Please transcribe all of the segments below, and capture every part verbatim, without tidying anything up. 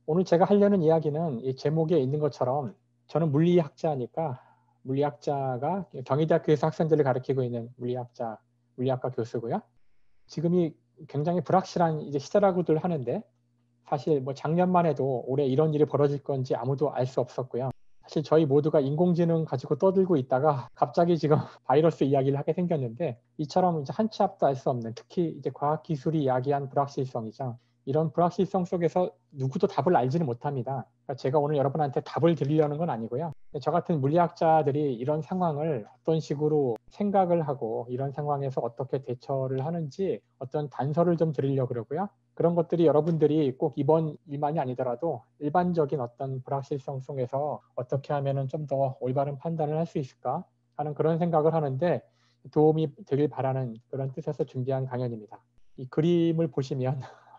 오늘 제가 하려는 이야기는 이 제목에 있는 것처럼 저는 물리학자니까 물리학자가 경희대학교에서 학생들을 가르치고 있는 물리학자, 물리학과 교수고요. 지금이 굉장히 불확실한 이제 시대라고들 하는데 사실 뭐 작년만 해도 올해 이런 일이 벌어질 건지 아무도 알 수 없었고요. 사실 저희 모두가 인공지능 가지고 떠들고 있다가 갑자기 지금 바이러스 이야기를 하게 생겼는데 이처럼 이제 한 치 앞도 알 수 없는 특히 이제 과학 기술이 야기한 불확실성이죠. 이런 불확실성 속에서 누구도 답을 알지는 못합니다. 그러니까 제가 오늘 여러분한테 답을 드리려는 건 아니고요. 저 같은 물리학자들이 이런 상황을 어떤 식으로 생각을 하고 이런 상황에서 어떻게 대처를 하는지 어떤 단서를 좀 드리려고 그러고요. 그런 것들이 여러분들이 꼭 이번 일만이 아니더라도 일반적인 어떤 불확실성 속에서 어떻게 하면은 좀 더 올바른 판단을 할 수 있을까 하는 그런 생각을 하는데 도움이 되길 바라는 그런 뜻에서 준비한 강연입니다. 이 그림을 보시면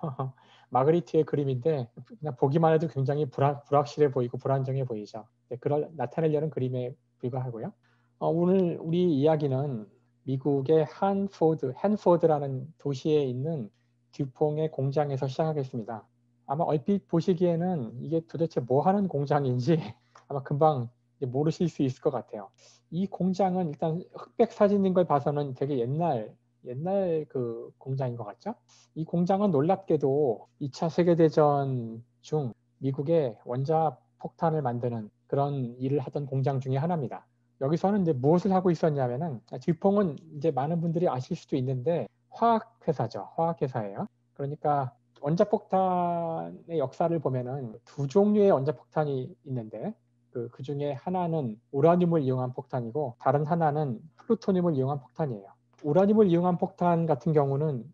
마그리트의 그림인데 그냥 보기만 해도 굉장히 불확, 불확실해 보이고 불안정해 보이죠. 네, 그걸 나타내려는 그림에 불과하고요. 어, 오늘 우리 이야기는 미국의 한포드, 헨포드라는 도시에 있는 듀퐁의 공장에서 시작하겠습니다. 아마 얼핏 보시기에는 이게 도대체 뭐 하는 공장인지 아마 금방 모르실 수 있을 것 같아요. 이 공장은 일단 흑백 사진인 걸 봐서는 되게 옛날 옛날 그 공장인 것 같죠? 이 공장은 놀랍게도 이 차 세계대전 중 미국의 원자 폭탄을 만드는 그런 일을 하던 공장 중에 하나입니다. 여기서는 이제 무엇을 하고 있었냐면은 듀퐁은 이제 많은 분들이 아실 수도 있는데 화학 회사죠. 화학 회사예요. 그러니까 원자폭탄의 역사를 보면은 두 종류의 원자폭탄이 있는데 그, 그 중에 하나는 우라늄을 이용한 폭탄이고 다른 하나는 플루토늄을 이용한 폭탄이에요. 우라늄을 이용한 폭탄 같은 경우는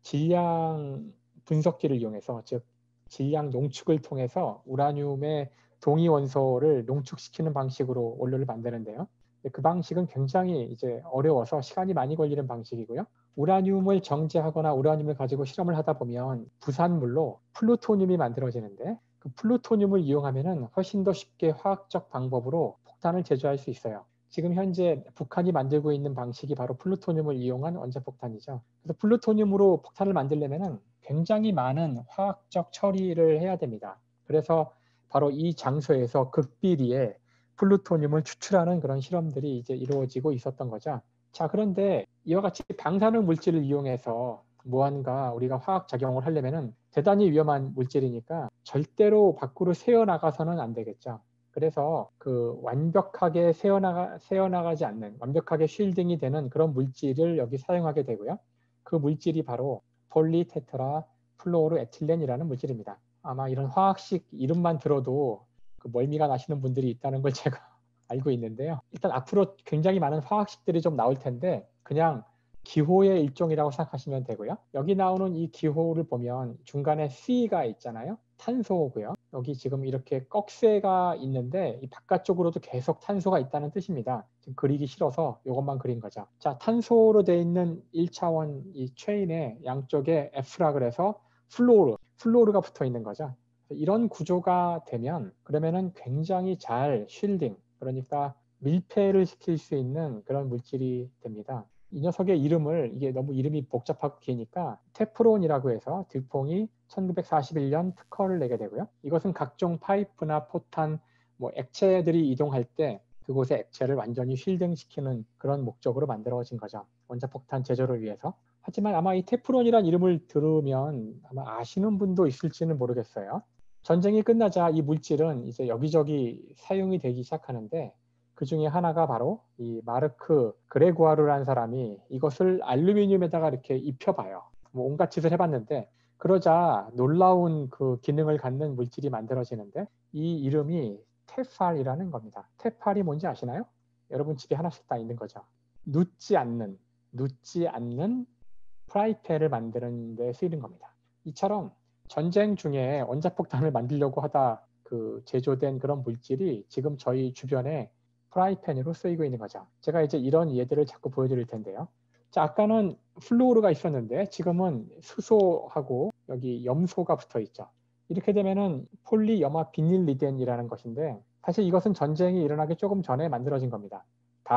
질량 분석기를 이용해서 즉 질량 농축을 통해서 우라늄의 동위 원소를 농축시키는 방식으로 원료를 만드는데요. 그 방식은 굉장히 이제 어려워서 시간이 많이 걸리는 방식이고요. 우라늄을 정제하거나 우라늄을 가지고 실험을 하다 보면 부산물로 플루토늄이 만들어지는데 그 플루토늄을 이용하면은 훨씬 더 쉽게 화학적 방법으로 폭탄을 제조할 수 있어요. 지금 현재 북한이 만들고 있는 방식이 바로 플루토늄을 이용한 원자폭탄이죠. 그래서 플루토늄으로 폭탄을 만들려면은 굉장히 많은 화학적 처리를 해야 됩니다. 그래서 바로 이 장소에서 극비리에 플루토늄을 추출하는 그런 실험들이 이제 이루어지고 있었던 거죠. 자, 그런데 이와 같이 방사능 물질을 이용해서 무언가 우리가 화학 작용을 하려면은 대단히 위험한 물질이니까 절대로 밖으로 새어나가서는 안 되겠죠. 그래서 그 완벽하게 새어나가, 새어나가지 않는 완벽하게 쉴딩이 되는 그런 물질을 여기 사용하게 되고요. 그 물질이 바로 폴리테트라 플로르에틸렌이라는 물질입니다. 아마 이런 화학식 이름만 들어도 그 멀미가 나시는 분들이 있다는 걸 제가 알고 있는데요. 일단 앞으로 굉장히 많은 화학식들이 좀 나올 텐데 그냥 기호의 일종이라고 생각하시면 되고요. 여기 나오는 이 기호를 보면 중간에 C가 있잖아요. 탄소고요. 여기 지금 이렇게 꺽쇠가 있는데 이 바깥쪽으로도 계속 탄소가 있다는 뜻입니다. 지금 그리기 싫어서 이것만 그린 거죠. 자, 탄소로 되어 있는 일 차원 이 체인의 양쪽에 F라 그래서 플로르, 플로르가 붙어 있는 거죠. 이런 구조가 되면 그러면은 굉장히 잘 쉴딩, 그러니까 밀폐를 시킬 수 있는 그런 물질이 됩니다. 이 녀석의 이름을 이게 너무 이름이 복잡하고 기니까 테프론이라고 해서 듀퐁이 천구백사십일 년 특허를 내게 되고요. 이것은 각종 파이프나 포탄, 뭐 액체들이 이동할 때 그곳의 액체를 완전히 쉴딩시키는 그런 목적으로 만들어진 거죠. 원자폭탄 제조를 위해서. 하지만 아마 이 테프론이라는 이름을 들으면 아마 아시는 분도 있을지는 모르겠어요. 전쟁이 끝나자 이 물질은 이제 여기저기 사용이 되기 시작하는데 그 중에 하나가 바로 이 마르크 그레고아르라는 사람이 이것을 알루미늄에다가 이렇게 입혀봐요. 뭐 온갖 짓을 해봤는데 그러자 놀라운 그 기능을 갖는 물질이 만들어지는데 이 이름이 테팔이라는 겁니다. 테팔이 뭔지 아시나요? 여러분 집에 하나씩 다 있는 거죠. 눕지 않는, 눕지 않는 프라이팬을 만드는 데 쓰이는 겁니다. 이처럼 전쟁 중에 원자폭탄을 만들려고 하다 그 제조된 그런 물질이 지금 저희 주변에 프라이팬으로 쓰이고 있는 거죠. 제가 이제 이런 예들을 자꾸 보여드릴 텐데요. 자, 아까는 플루오르가 있었는데 지금은 수소하고 여기 염소가 붙어 있죠. 이렇게 되면은 폴리염화 비닐리덴이라는 것인데 사실 이것은 전쟁이 일어나기 조금 전에 만들어진 겁니다.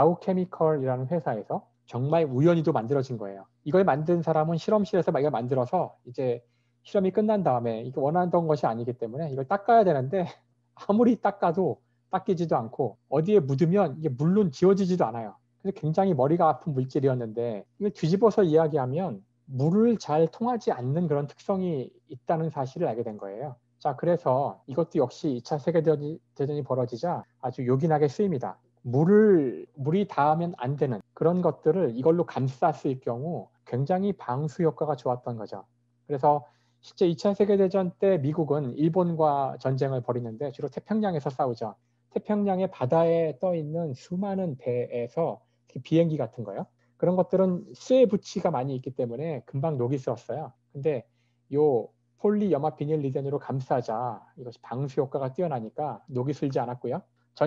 다우케미컬이라는 회사에서 정말 우연히도 만들어진 거예요. 이걸 만든 사람은 실험실에서 막 이걸 만들어서 이제 실험이 끝난 다음에 이게 원하던 것이 아니기 때문에 이걸 닦아야 되는데 아무리 닦아도 닦이지도 않고 어디에 묻으면 이게 물론 지워지지도 않아요. 그래서 굉장히 머리가 아픈 물질이었는데 이걸 뒤집어서 이야기하면 물을 잘 통하지 않는 그런 특성이 있다는 사실을 알게 된 거예요. 자, 그래서 이것도 역시 이 차 세계대전이 벌어지자 아주 요긴하게 쓰입니다. 물을, 물이 닿으면 안 되는 그런 것들을 이걸로 감쌌을 경우 굉장히 방수 효과가 좋았던 거죠. 그래서 실제 이 차 세계대전 때 미국은 일본과 전쟁을 벌이는데 주로 태평양에서 싸우죠. 태평양의 바다에 떠 있는 수많은 배에서 비행기 같은 거요. 그런 것들은 쇠 부치가 많이 있기 때문에 금방 녹이 슬었어요. 근데 요 폴리 염화 비닐 리덴으로 감싸자 이것이 방수 효과가 뛰어나니까 녹이 슬지 않았고요.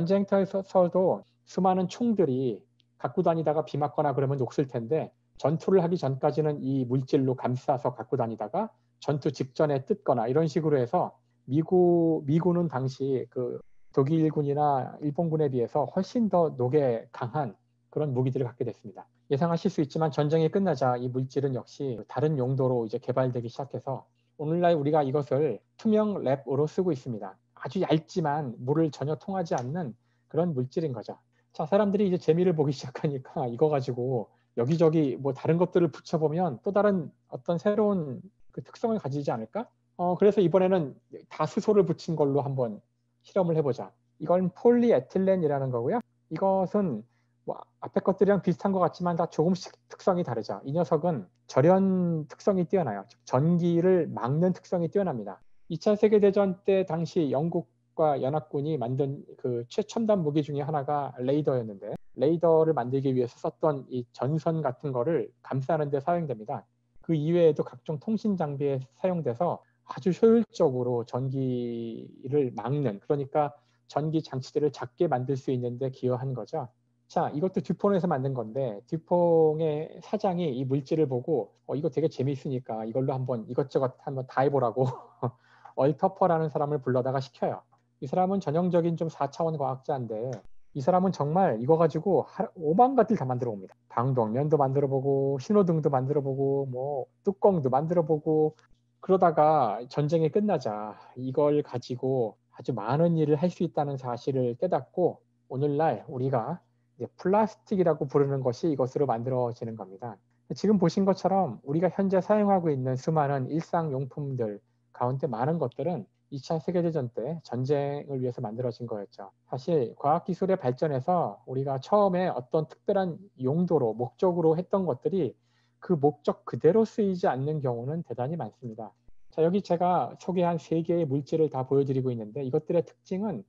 전쟁터에서도 수많은 총들이 갖고 다니다가 비 맞거나 그러면 녹슬 텐데 전투를 하기 전까지는 이 물질로 감싸서 갖고 다니다가 전투 직전에 뜯거나 이런 식으로 해서 미국, 미군은 당시 그 독일군이나 일본군에 비해서 훨씬 더 녹에 강한 그런 무기들을 갖게 됐습니다. 예상하실 수 있지만 전쟁이 끝나자 이 물질은 역시 다른 용도로 이제 개발되기 시작해서 오늘날 우리가 이것을 투명 랩으로 쓰고 있습니다. 아주 얇지만 물을 전혀 통하지 않는 그런 물질인 거죠. 자, 사람들이 이제 재미를 보기 시작하니까 이거 가지고 여기저기 뭐 다른 것들을 붙여보면 또 다른 어떤 새로운 그 특성을 가지지 않을까? 어, 그래서 이번에는 다수소를 붙인 걸로 한번 실험을 해보자. 이건 폴리에틸렌이라는 거고요. 이것은 뭐 앞에 것들이랑 비슷한 것 같지만 다 조금씩 특성이 다르죠. 이 녀석은 절연 특성이 뛰어나요. 즉 전기를 막는 특성이 뛰어납니다. 이 차 세계대전 때 당시 영국과 연합군이 만든 그 최첨단 무기 중에 하나가 레이더였는데 레이더를 만들기 위해서 썼던 이 전선 같은 거를 감싸는 데 사용됩니다. 그 이외에도 각종 통신 장비에 사용돼서 아주 효율적으로 전기를 막는, 그러니까 전기 장치들을 작게 만들 수 있는데 기여한 거죠. 자, 이것도 듀퐁에서 만든 건데 듀퐁의 사장이 이 물질을 보고 어, 이거 되게 재미있으니까 이걸로 한번 이것저것 한번 다 해보라고 얼터퍼라는 사람을 불러다가 시켜요. 이 사람은 전형적인 좀 사 차원 과학자인데 이 사람은 정말 이거 가지고 오만 가지를 다 만들어 봅니다. 방독면도 만들어 보고 신호등도 만들어 보고 뭐 뚜껑도 만들어 보고 그러다가 전쟁이 끝나자 이걸 가지고 아주 많은 일을 할 수 있다는 사실을 깨닫고 오늘날 우리가 이제 플라스틱이라고 부르는 것이 이것으로 만들어지는 겁니다. 지금 보신 것처럼 우리가 현재 사용하고 있는 수많은 일상용품들 가운데 많은 것들은 이 차 세계대전 때 전쟁을 위해서 만들어진 거였죠. 사실 과학기술의 발전에서 우리가 처음에 어떤 특별한 용도로 목적으로 했던 것들이 그 목적 그대로 쓰이지 않는 경우는 대단히 많습니다. 자, 여기 제가 소개한 세 개의 물질을 다 보여드리고 있는데 이것들의 특징은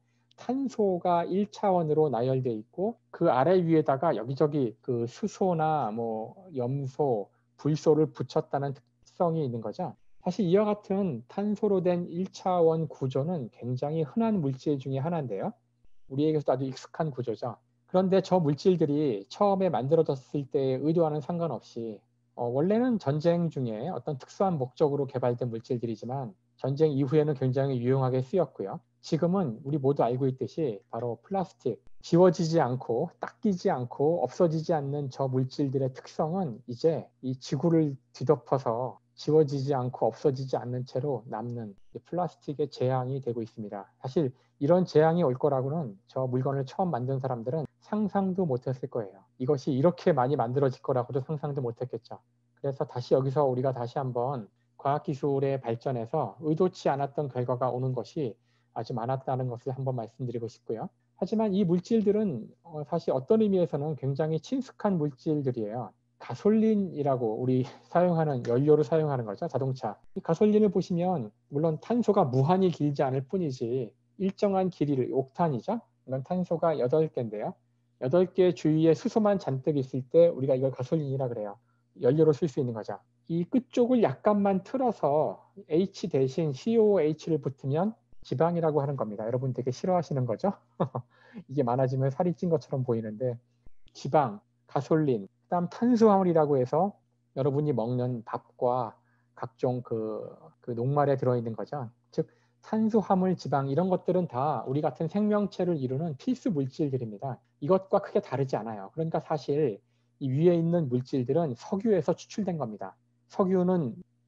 탄소가 일 차원으로 나열되어 있고 그 아래 위에다가 여기저기 그 수소나 뭐 염소, 불소를 붙였다는 특성이 있는 거죠. 사실 이와 같은 탄소로 된 일 차원 구조는 굉장히 흔한 물질 중에 하나인데요. 우리에게도 아주 익숙한 구조죠. 그런데 저 물질들이 처음에 만들어졌을 때의 의도와는 상관없이 어, 원래는 전쟁 중에 어떤 특수한 목적으로 개발된 물질들이지만 전쟁 이후에는 굉장히 유용하게 쓰였고요. 지금은 우리 모두 알고 있듯이 바로 플라스틱, 지워지지 않고 닦이지 않고 없어지지 않는 저 물질들의 특성은 이제 이 지구를 뒤덮어서 지워지지 않고 없어지지 않는 채로 남는 플라스틱의 재앙이 되고 있습니다. 사실 이런 재앙이 올 거라고는 저 물건을 처음 만든 사람들은 상상도 못했을 거예요. 이것이 이렇게 많이 만들어질 거라고도 상상도 못했겠죠. 그래서 다시 여기서 우리가 다시 한번 과학기술의 발전에서 의도치 않았던 결과가 오는 것이 아주 많았다는 것을 한번 말씀드리고 싶고요. 하지만 이 물질들은 사실 어떤 의미에서는 굉장히 친숙한 물질들이에요. 가솔린이라고 우리 사용하는 연료로 사용하는 거죠. 자동차. 이 가솔린을 보시면 물론 탄소가 무한히 길지 않을 뿐이지 일정한 길이를 옥탄이죠. 이건 탄소가 여덟 개인데요. 여덟 개 주위에 수소만 잔뜩 있을 때 우리가 이걸 가솔린이라 그래요. 연료로 쓸 수 있는 거죠. 이 끝쪽을 약간만 틀어서 H 대신 씨오오에이치를 붙으면 지방이라고 하는 겁니다. 여러분 되게 싫어하시는 거죠? 이게 많아지면 살이 찐 것처럼 보이는데 지방, 가솔린, 그다음 탄수화물이라고 해서 여러분이 먹는 밥과 각종 그, 그 녹말에 들어있는 거죠. 즉 탄수화물, 지방 이런 것들은 다 우리 같은 생명체를 이루는 필수 물질들입니다. 이것과 크게 다르지 않아요. 그러니까 사실 이 위에 있는 물질들은 석유에서 추출된 겁니다. 석유는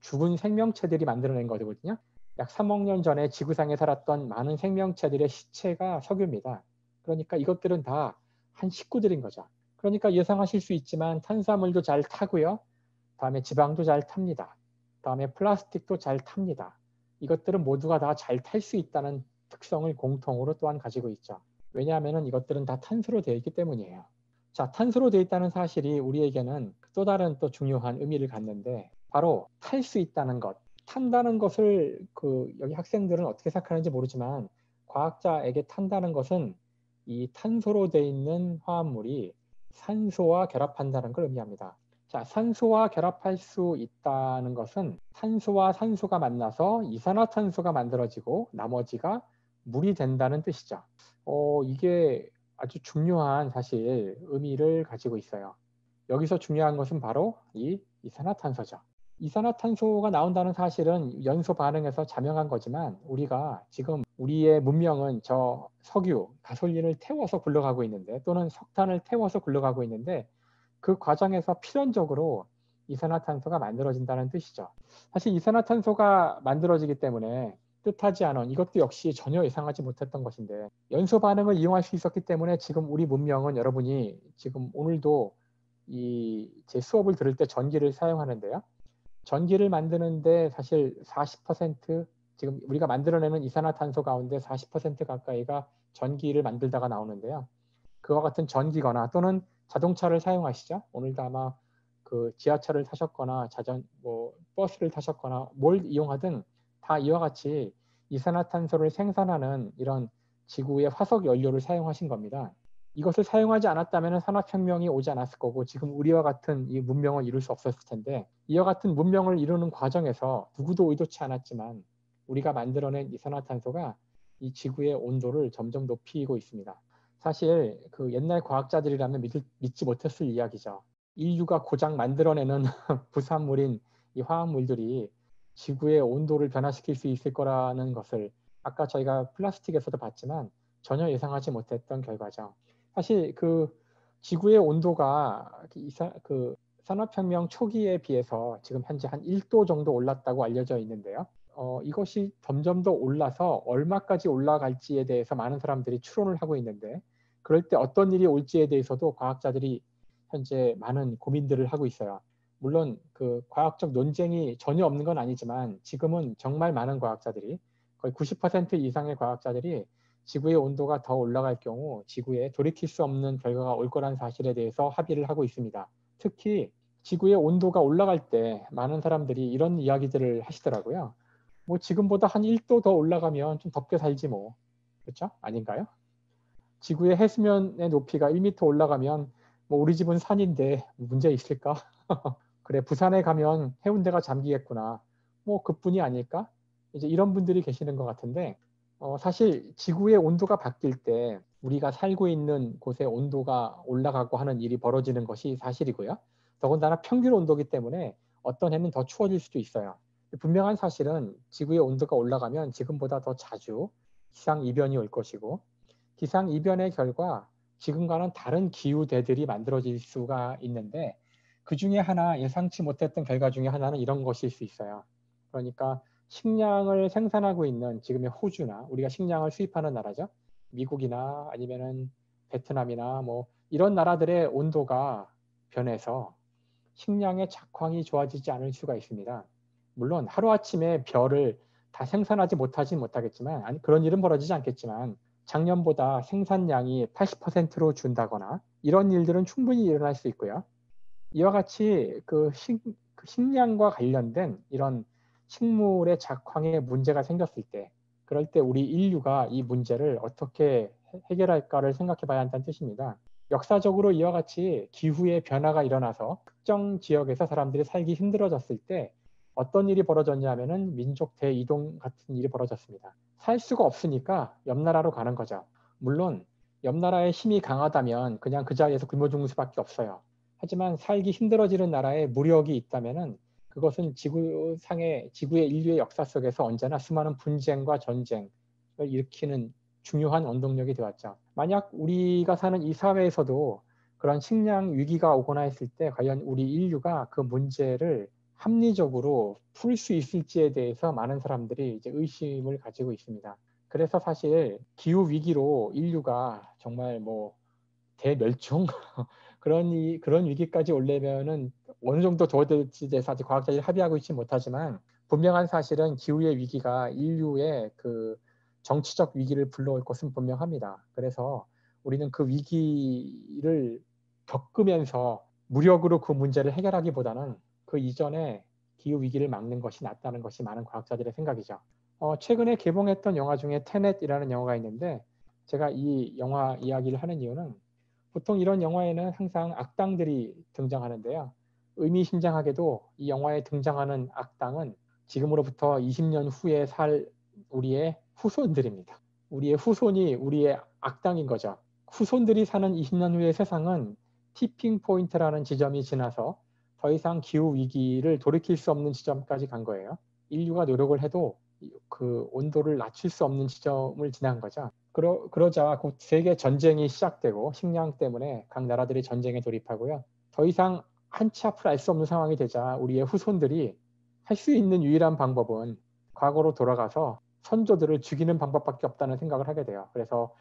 죽은 생명체들이 만들어낸 거거든요. 약 삼억 년 전에 지구상에 살았던 많은 생명체들의 시체가 석유입니다. 그러니까 이것들은 다 한 식구들인 거죠. 그러니까 예상하실 수 있지만 탄수화물도 잘 타고요. 다음에 지방도 잘 탑니다. 다음에 플라스틱도 잘 탑니다. 이것들은 모두가 다 잘 탈 수 있다는 특성을 공통으로 또한 가지고 있죠. 왜냐하면 이것들은 다 탄소로 되어 있기 때문이에요. 자, 탄소로 되어 있다는 사실이 우리에게는 또 다른 또 중요한 의미를 갖는데 바로 탈 수 있다는 것. 탄다는 것을 그 여기 학생들은 어떻게 생각하는지 모르지만 과학자에게 탄다는 것은 이 탄소로 되어 있는 화합물이 산소와 결합한다는 걸 의미합니다. 자, 산소와 결합할 수 있다는 것은 탄소와 산소가 만나서 이산화탄소가 만들어지고 나머지가 물이 된다는 뜻이죠. 어, 이게 아주 중요한 사실 의미를 가지고 있어요. 여기서 중요한 것은 바로 이 이산화탄소죠. 이산화탄소가 나온다는 사실은 연소 반응에서 자명한 거지만 우리가 지금 우리의 문명은 저 석유, 가솔린을 태워서 굴러가고 있는데 또는 석탄을 태워서 굴러가고 있는데 그 과정에서 필연적으로 이산화탄소가 만들어진다는 뜻이죠. 사실 이산화탄소가 만들어지기 때문에 뜻하지 않은 이것도 역시 전혀 예상하지 못했던 것인데 연소 반응을 이용할 수 있었기 때문에 지금 우리 문명은 여러분이 지금 오늘도 이 제 수업을 들을 때 전기를 사용하는데요. 전기를 만드는데 사실 사십 퍼센트 지금 우리가 만들어내는 이산화탄소 가운데 사십 퍼센트 가까이가 전기를 만들다가 나오는데요. 그와 같은 전기거나 또는 자동차를 사용하시죠. 오늘도 아마 그 지하철을 타셨거나 자전 뭐 버스를 타셨거나 뭘 이용하든 다 이와 같이 이산화탄소를 생산하는 이런 지구의 화석 연료를 사용하신 겁니다. 이것을 사용하지 않았다면 산업혁명이 오지 않았을 거고 지금 우리와 같은 이 문명을 이룰 수 없었을 텐데 이와 같은 문명을 이루는 과정에서 누구도 의도치 않았지만 우리가 만들어낸 이산화탄소가 이 지구의 온도를 점점 높이고 있습니다. 사실 그 옛날 과학자들이라면 믿, 믿지 못했을 이야기죠. 인류가 고작 만들어내는 부산물인 이 화학물들이 지구의 온도를 변화시킬 수 있을 거라는 것을 아까 저희가 플라스틱에서도 봤지만 전혀 예상하지 못했던 결과죠. 사실 그 지구의 온도가 그 산업혁명 초기에 비해서 지금 현재 한 일 도 정도 올랐다고 알려져 있는데요. 어, 이것이 점점 더 올라서 얼마까지 올라갈지에 대해서 많은 사람들이 추론을 하고 있는데 그럴 때 어떤 일이 올지에 대해서도 과학자들이 현재 많은 고민들을 하고 있어요. 물론 그 과학적 논쟁이 전혀 없는 건 아니지만 지금은 정말 많은 과학자들이 거의 구십 퍼센트 이상의 과학자들이 지구의 온도가 더 올라갈 경우 지구에 돌이킬 수 없는 결과가 올 거라는 사실에 대해서 합의를 하고 있습니다. 특히 지구의 온도가 올라갈 때 많은 사람들이 이런 이야기들을 하시더라고요. 뭐 지금보다 한 일 도 더 올라가면 좀 덥게 살지 뭐. 그렇죠? 아닌가요? 지구의 해수면의 높이가 일 미터 올라가면 뭐 우리 집은 산인데 문제 있을까? 그래, 부산에 가면 해운대가 잠기겠구나. 뭐 그뿐이 아닐까? 이제 이런 분들이 계시는 것 같은데 어, 사실 지구의 온도가 바뀔 때 우리가 살고 있는 곳의 온도가 올라가고 하는 일이 벌어지는 것이 사실이고요. 더군다나 평균 온도이기 때문에 어떤 해는 더 추워질 수도 있어요. 분명한 사실은 지구의 온도가 올라가면 지금보다 더 자주 기상이변이 올 것이고 기상이변의 결과 지금과는 다른 기후대들이 만들어질 수가 있는데 그 중에 하나 예상치 못했던 결과 중에 하나는 이런 것일 수 있어요. 그러니까 식량을 생산하고 있는 지금의 호주나 우리가 식량을 수입하는 나라죠. 미국이나 아니면은 베트남이나 뭐 이런 나라들의 온도가 변해서 식량의 작황이 좋아지지 않을 수가 있습니다. 물론 하루아침에 벼를 다 생산하지 못하진 못하겠지만 아니 그런 일은 벌어지지 않겠지만 작년보다 생산량이 팔십 퍼센트로 준다거나 이런 일들은 충분히 일어날 수 있고요. 이와 같이 그 식, 그 식량과 관련된 이런 식물의 작황에 문제가 생겼을 때 그럴 때 우리 인류가 이 문제를 어떻게 해결할까를 생각해 봐야 한다는 뜻입니다. 역사적으로 이와 같이 기후의 변화가 일어나서 특정 지역에서 사람들이 살기 힘들어졌을 때 어떤 일이 벌어졌냐면은 민족 대이동 같은 일이 벌어졌습니다. 살 수가 없으니까 옆 나라로 가는 거죠. 물론 옆 나라의 힘이 강하다면 그냥 그 자리에서 굶어 죽는 수밖에 없어요. 하지만 살기 힘들어지는 나라에 무력이 있다면은 그것은 지구상의 지구의 인류의 역사 속에서 언제나 수많은 분쟁과 전쟁을 일으키는 중요한 원동력이 되었죠. 만약 우리가 사는 이 사회에서도 그런 식량 위기가 오거나 했을 때 과연 우리 인류가 그 문제를 합리적으로 풀 수 있을지에 대해서 많은 사람들이 이제 의심을 가지고 있습니다. 그래서 사실 기후 위기로 인류가 정말 뭐 대멸종 그런 이, 그런 위기까지 오려면은 어느 정도 더 될지 대해서 아직 과학자들이 합의하고 있지 못하지만 분명한 사실은 기후의 위기가 인류의 그 정치적 위기를 불러올 것은 분명합니다. 그래서 우리는 그 위기를 겪으면서 무력으로 그 문제를 해결하기보다는 그 이전에 기후 위기를 막는 것이 낫다는 것이 많은 과학자들의 생각이죠. 어, 최근에 개봉했던 영화 중에 테넷이라는 영화가 있는데 제가 이 영화 이야기를 하는 이유는 보통 이런 영화에는 항상 악당들이 등장하는데요. 의미심장하게도 이 영화에 등장하는 악당은 지금으로부터 이십 년 후에 살 우리의 후손들입니다. 우리의 후손이 우리의 악당인 거죠. 후손들이 사는 이십 년 후의 세상은 티핑 포인트라는 지점이 지나서 더 이상 기후 위기를 돌이킬 수 없는 지점까지 간 거예요. 인류가 노력을 해도 그 온도를 낮출 수 없는 지점을 지난 거죠. 그러, 그러자 곧 세계 전쟁이 시작되고 식량 때문에 각 나라들이 전쟁에 돌입하고요. 더 이상 한치 앞을 알 수 없는 상황이 되자 우리의 후손들이 할 수 있는 유일한 방법은 과거로 돌아가서 선조들을 죽이는 방법밖에 없다는 생각을 하게 돼요. 그래서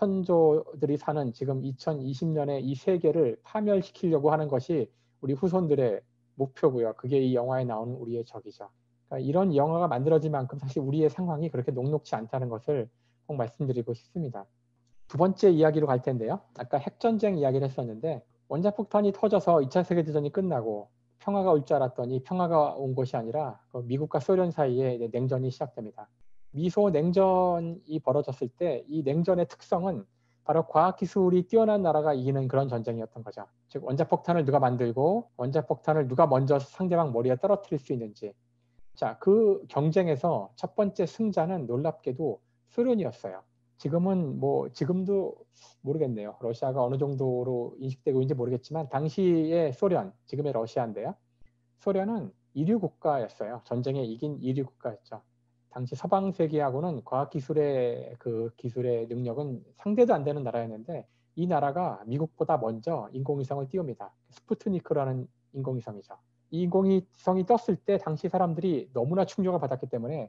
선조들이 사는 지금 이천이십 년의 이 세계를 파멸시키려고 하는 것이 우리 후손들의 목표고요. 그게 이 영화에 나오는 우리의 적이죠. 그러니까 이런 영화가 만들어질 만큼 사실 우리의 상황이 그렇게 녹록지 않다는 것을 꼭 말씀드리고 싶습니다. 두 번째 이야기로 갈 텐데요. 아까 핵전쟁 이야기를 했었는데 원자폭탄이 터져서 이 차 세계대전이 끝나고 평화가 올 줄 알았더니 평화가 온 것이 아니라 미국과 소련 사이에 냉전이 시작됩니다. 미소 냉전이 벌어졌을 때 이 냉전의 특성은 바로 과학기술이 뛰어난 나라가 이기는 그런 전쟁이었던 거죠. 즉 원자폭탄을 누가 만들고 원자폭탄을 누가 먼저 상대방 머리에 떨어뜨릴 수 있는지. 자, 그 경쟁에서 첫 번째 승자는 놀랍게도 소련이었어요. 지금은 뭐 지금도 모르겠네요. 러시아가 어느 정도로 인식되고 있는지 모르겠지만 당시의 소련, 지금의 러시아인데요. 소련은 이류 국가였어요. 전쟁에 이긴 이류 국가였죠. 당시 서방 세계하고는 과학기술의 그 기술의 능력은 상대도 안 되는 나라였는데 이 나라가 미국보다 먼저 인공위성을 띄웁니다. 스푸트니크라는 인공위성이죠. 이 인공위성이 떴을 때 당시 사람들이 너무나 충격을 받았기 때문에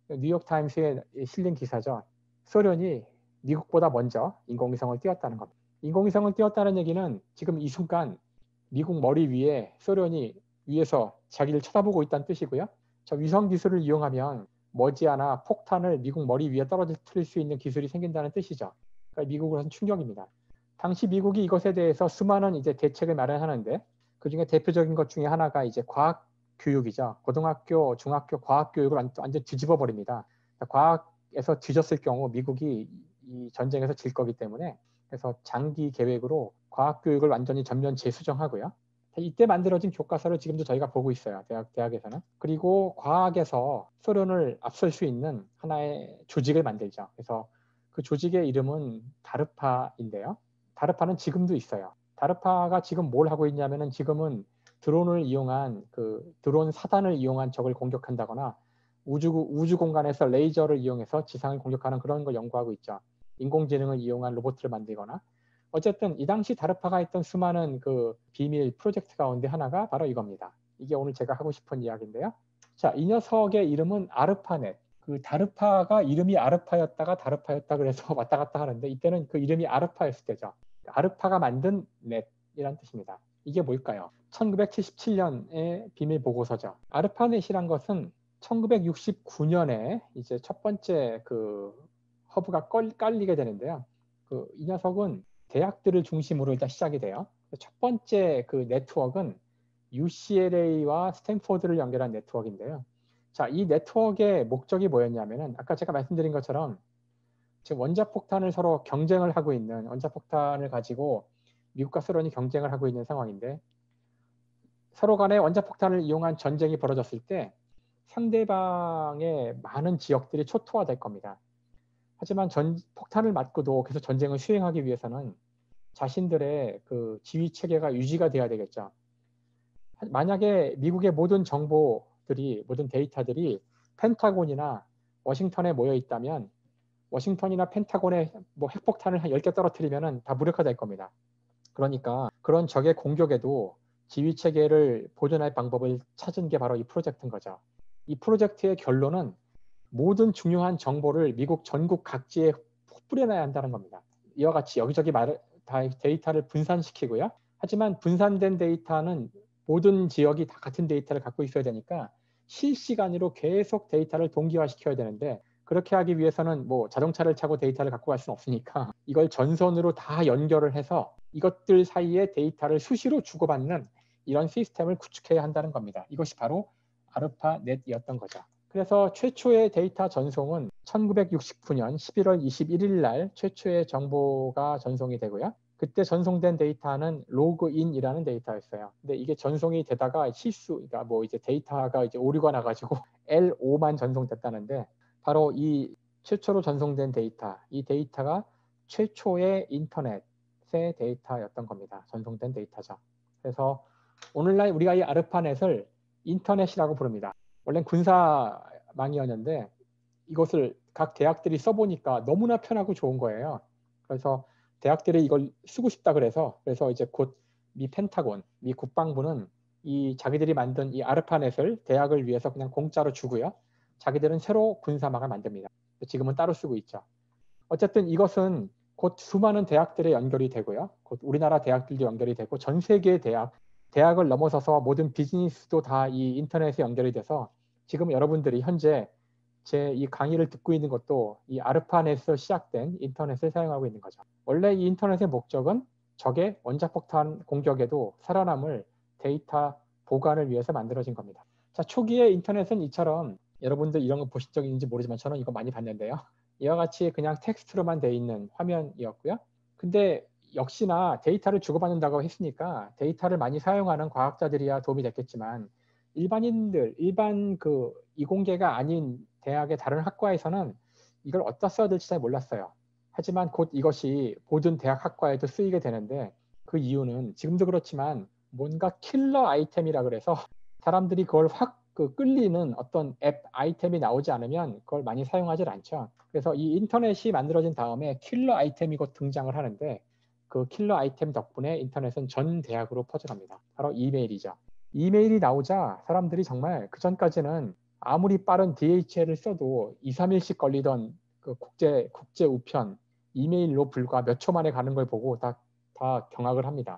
뉴욕타임스에 실린 기사죠. 소련이 미국보다 먼저 인공위성을 띄웠다는 겁니다. 인공위성을 띄웠다는 얘기는 지금 이 순간 미국 머리 위에 소련이 위에서 자기를 쳐다보고 있다는 뜻이고요. 저 위성 기술을 이용하면 머지않아 폭탄을 미국 머리 위에 떨어뜨릴 수 있는 기술이 생긴다는 뜻이죠. 그러니까 미국으로서는 충격입니다. 당시 미국이 이것에 대해서 수많은 이제 대책을 마련하는데 그 중에 대표적인 것 중에 하나가 이제 과학 교육이죠. 고등학교, 중학교 과학 교육을 완전 뒤집어 버립니다. 과학에서 뒤졌을 경우 미국이 이 전쟁에서 질 거기 때문에 그래서 장기 계획으로 과학 교육을 완전히 전면 재수정하고요. 이때 만들어진 교과서를 지금도 저희가 보고 있어요. 대학, 대학에서는. 그리고 과학에서 소련을 앞설 수 있는 하나의 조직을 만들죠. 그래서 그 조직의 이름은 다르파인데요. 다르파는 지금도 있어요. 다르파가 지금 뭘 하고 있냐면은 지금은 드론을 이용한 그 드론 사단을 이용한 적을 공격한다거나 우주, 우주 공간에서 레이저를 이용해서 지상을 공격하는 그런 걸 연구하고 있죠. 인공지능을 이용한 로봇을 만들거나 어쨌든 이 당시 다르파가 했던 수많은 그 비밀 프로젝트 가운데 하나가 바로 이겁니다. 이게 오늘 제가 하고 싶은 이야기인데요. 자, 이 녀석의 이름은 아르파넷. 그 다르파가 이름이 아르파였다가 다르파였다 그래서 왔다 갔다 하는데 이때는 그 이름이 아르파였을 때죠. 아르파가 만든 넷이란 뜻입니다. 이게 뭘까요? 천구백칠십칠 년의 비밀 보고서죠. 아르파넷이란 것은 천구백육십구 년에 이제 첫 번째 그 허브가 깔리게 되는데요. 그 이 녀석은 대학들을 중심으로 일단 시작이 돼요. 첫 번째 그 네트워크는 유씨엘에이와 스탠포드를 연결한 네트워크인데요. 자, 이 네트워크의 목적이 뭐였냐면은 아까 제가 말씀드린 것처럼 지금 원자폭탄을 서로 경쟁을 하고 있는 원자폭탄을 가지고 미국과 소련이 경쟁을 하고 있는 상황인데 서로 간에 원자폭탄을 이용한 전쟁이 벌어졌을 때 상대방의 많은 지역들이 초토화될 겁니다. 하지만 전, 폭탄을 맞고도 계속 전쟁을 수행하기 위해서는 자신들의 그 지휘 체계가 유지가 돼야 되겠죠. 만약에 미국의 모든 정보들이 모든 데이터들이 펜타곤이나 워싱턴에 모여 있다면 워싱턴이나 펜타곤에 뭐 핵폭탄을 한 열 개 떨어뜨리면 다 무력화될 겁니다. 그러니까 그런 적의 공격에도 지휘 체계를 보존할 방법을 찾은 게 바로 이 프로젝트인 거죠. 이 프로젝트의 결론은 모든 중요한 정보를 미국 전국 각지에 뿌려놔야 한다는 겁니다. 이와 같이 여기저기 말, 다 데이터를 분산시키고요. 하지만 분산된 데이터는 모든 지역이 다 같은 데이터를 갖고 있어야 되니까 실시간으로 계속 데이터를 동기화시켜야 되는데, 그렇게 하기 위해서는 뭐 자동차를 타고 데이터를 갖고 갈 수는 없으니까 이걸 전선으로 다 연결을 해서 이것들 사이에 데이터를 수시로 주고받는 이런 시스템을 구축해야 한다는 겁니다. 이것이 바로 아르파넷이었던 거죠. 그래서 최초의 데이터 전송은 천구백육십구 년 십일월 이십일일 날 최초의 정보가 전송이 되고요. 그때 전송된 데이터는 로그인이라는 데이터였어요. 근데 이게 전송이 되다가 실수, 그러니까 뭐 이제 데이터가 이제 오류가 나가지고 엘 오만 전송됐다는데, 바로 이 최초로 전송된 데이터, 이 데이터가 최초의 인터넷의 데이터였던 겁니다. 전송된 데이터죠. 그래서 오늘날 우리가 이 아르파넷을 인터넷이라고 부릅니다. 원래는 군사망이었는데 이것을 각 대학들이 써보니까 너무나 편하고 좋은 거예요. 그래서 대학들이 이걸 쓰고 싶다 그래서 그래서 이제 곧 미 펜타곤, 미 국방부는 이 자기들이 만든 이 아르파넷을 대학을 위해서 그냥 공짜로 주고요. 자기들은 새로 군사망을 만듭니다. 지금은 따로 쓰고 있죠. 어쨌든 이것은 곧 수많은 대학들에 연결이 되고요. 곧 우리나라 대학들도 연결이 되고 전 세계의 대학, 대학을 넘어서서 모든 비즈니스도 다 이 인터넷에 연결이 돼서 지금 여러분들이 현재 제 이 강의를 듣고 있는 것도 이 아르파넷에서 시작된 인터넷을 사용하고 있는 거죠. 원래 이 인터넷의 목적은 적의 원자폭탄 공격에도 살아남을 데이터 보관을 위해서 만들어진 겁니다. 자, 초기에 인터넷은 이처럼, 여러분들 이런 거 보신 적 있는지 모르지만 저는 이거 많이 봤는데요. 이와 같이 그냥 텍스트로만 되어 있는 화면이었고요. 근데 역시나 데이터를 주고받는다고 했으니까 데이터를 많이 사용하는 과학자들이야 도움이 됐겠지만, 일반인들, 일반 그 이공계가 아닌 대학의 다른 학과에서는 이걸 어디다 써야 될지 잘 몰랐어요. 하지만 곧 이것이 모든 대학 학과에도 쓰이게 되는데, 그 이유는 지금도 그렇지만 뭔가 킬러 아이템이라 그래서 사람들이 그걸 확 그 끌리는 어떤 앱 아이템이 나오지 않으면 그걸 많이 사용하지 않죠. 그래서 이 인터넷이 만들어진 다음에 킬러 아이템이 곧 등장을 하는데, 그 킬러 아이템 덕분에 인터넷은 전 대학으로 퍼져갑니다. 바로 이메일이죠. 이메일이 나오자 사람들이 정말 그 전까지는 아무리 빠른 디에이치엘을 써도 이, 삼 일씩 걸리던 그 국제 국제 우편 이메일로 불과 몇 초 만에 가는 걸 보고 다, 다 경악을 합니다.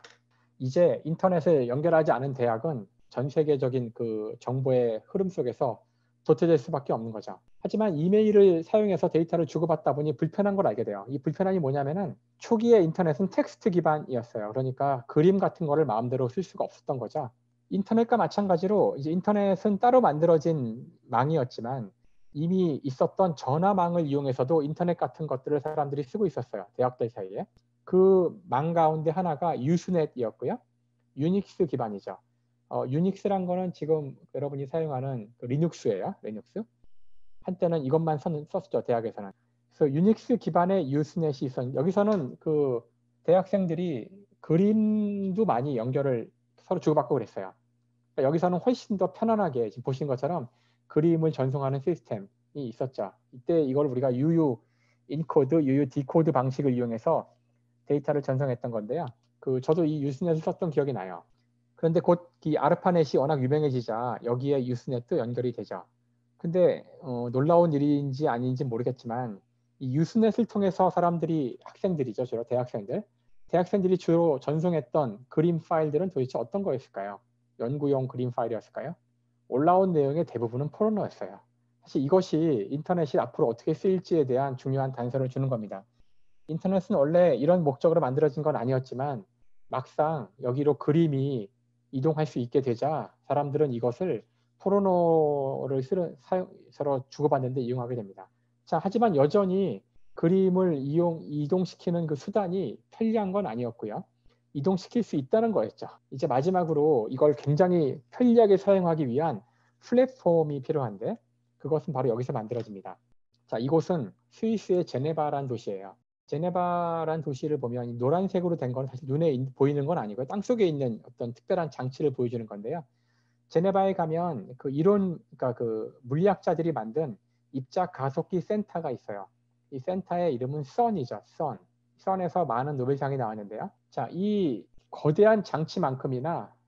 이제 인터넷을 연결하지 않은 대학은 전 세계적인 그 정보의 흐름 속에서 도태될 수밖에 없는 거죠. 하지만 이메일을 사용해서 데이터를 주고받다 보니 불편한 걸 알게 돼요. 이 불편함이 뭐냐면은 초기에 인터넷은 텍스트 기반이었어요. 그러니까 그림 같은 거를 마음대로 쓸 수가 없었던 거죠. 인터넷과 마찬가지로 이제 인터넷은 따로 만들어진 망이었지만 이미 있었던 전화망을 이용해서도 인터넷 같은 것들을 사람들이 쓰고 있었어요. 대학들 사이에. 그 망 가운데 하나가 유스넷이었고요. 유닉스 기반이죠. 어, 유닉스란 거는 지금 여러분이 사용하는 그 리눅스예요. 리눅스. 한때는 이것만 썼, 썼죠. 대학에서는. 그래서 유닉스 기반의 유스넷이 있었는데, 여기서는 그 대학생들이 그림도 많이 연결을 서로 주고받고 그랬어요. 그러니까 여기서는 훨씬 더 편안하게 지금 보신 것처럼 그림을 전송하는 시스템이 있었죠. 이때 이걸 우리가 유유 인코드, 유유 디코드 방식을 이용해서 데이터를 전송했던 건데요. 그 저도 이 유스넷을 썼던 기억이 나요. 그런데 곧 이 아르파넷이 워낙 유명해지자 여기에 유스넷도 연결이 되죠. 근데 어, 놀라운 일인지 아닌지 모르겠지만 이 유스넷을 통해서 사람들이, 학생들이죠, 주로 대학생들, 대학생들이 주로 전송했던 그림 파일들은 도대체 어떤 거였을까요? 연구용 그림 파일이었을까요? 올라온 내용의 대부분은 포르노였어요. 사실 이것이 인터넷이 앞으로 어떻게 쓰일지에 대한 중요한 단서를 주는 겁니다. 인터넷은 원래 이런 목적으로 만들어진 건 아니었지만 막상 여기로 그림이 이동할 수 있게 되자 사람들은 이것을 포르노를 쓰는, 사용, 서로 주고받는 데 이용하게 됩니다. 자, 하지만 여전히 그림을 이용, 이동시키는 그 수단이 편리한 건 아니었고요. 이동시킬 수 있다는 거였죠. 이제 마지막으로 이걸 굉장히 편리하게 사용하기 위한 플랫폼이 필요한데 그것은 바로 여기서 만들어집니다. 자, 이곳은 스위스의 제네바라는 도시예요. 제네바란 도시를 보면 노란색으로 된 건 사실 눈에 보이는 건 아니고요. 땅속에 있는 어떤 특별한 장치를 보여주는 건데요. 제네바에 가면 그 이론, 그러니까 그 물리학자들이 만든 입자 가속기 센터가 있어요. 이 센터의 이름은 선이죠. 선. 선에서 많은 노벨상이 나왔는데요. 자, 이 거대한 장치만큼이나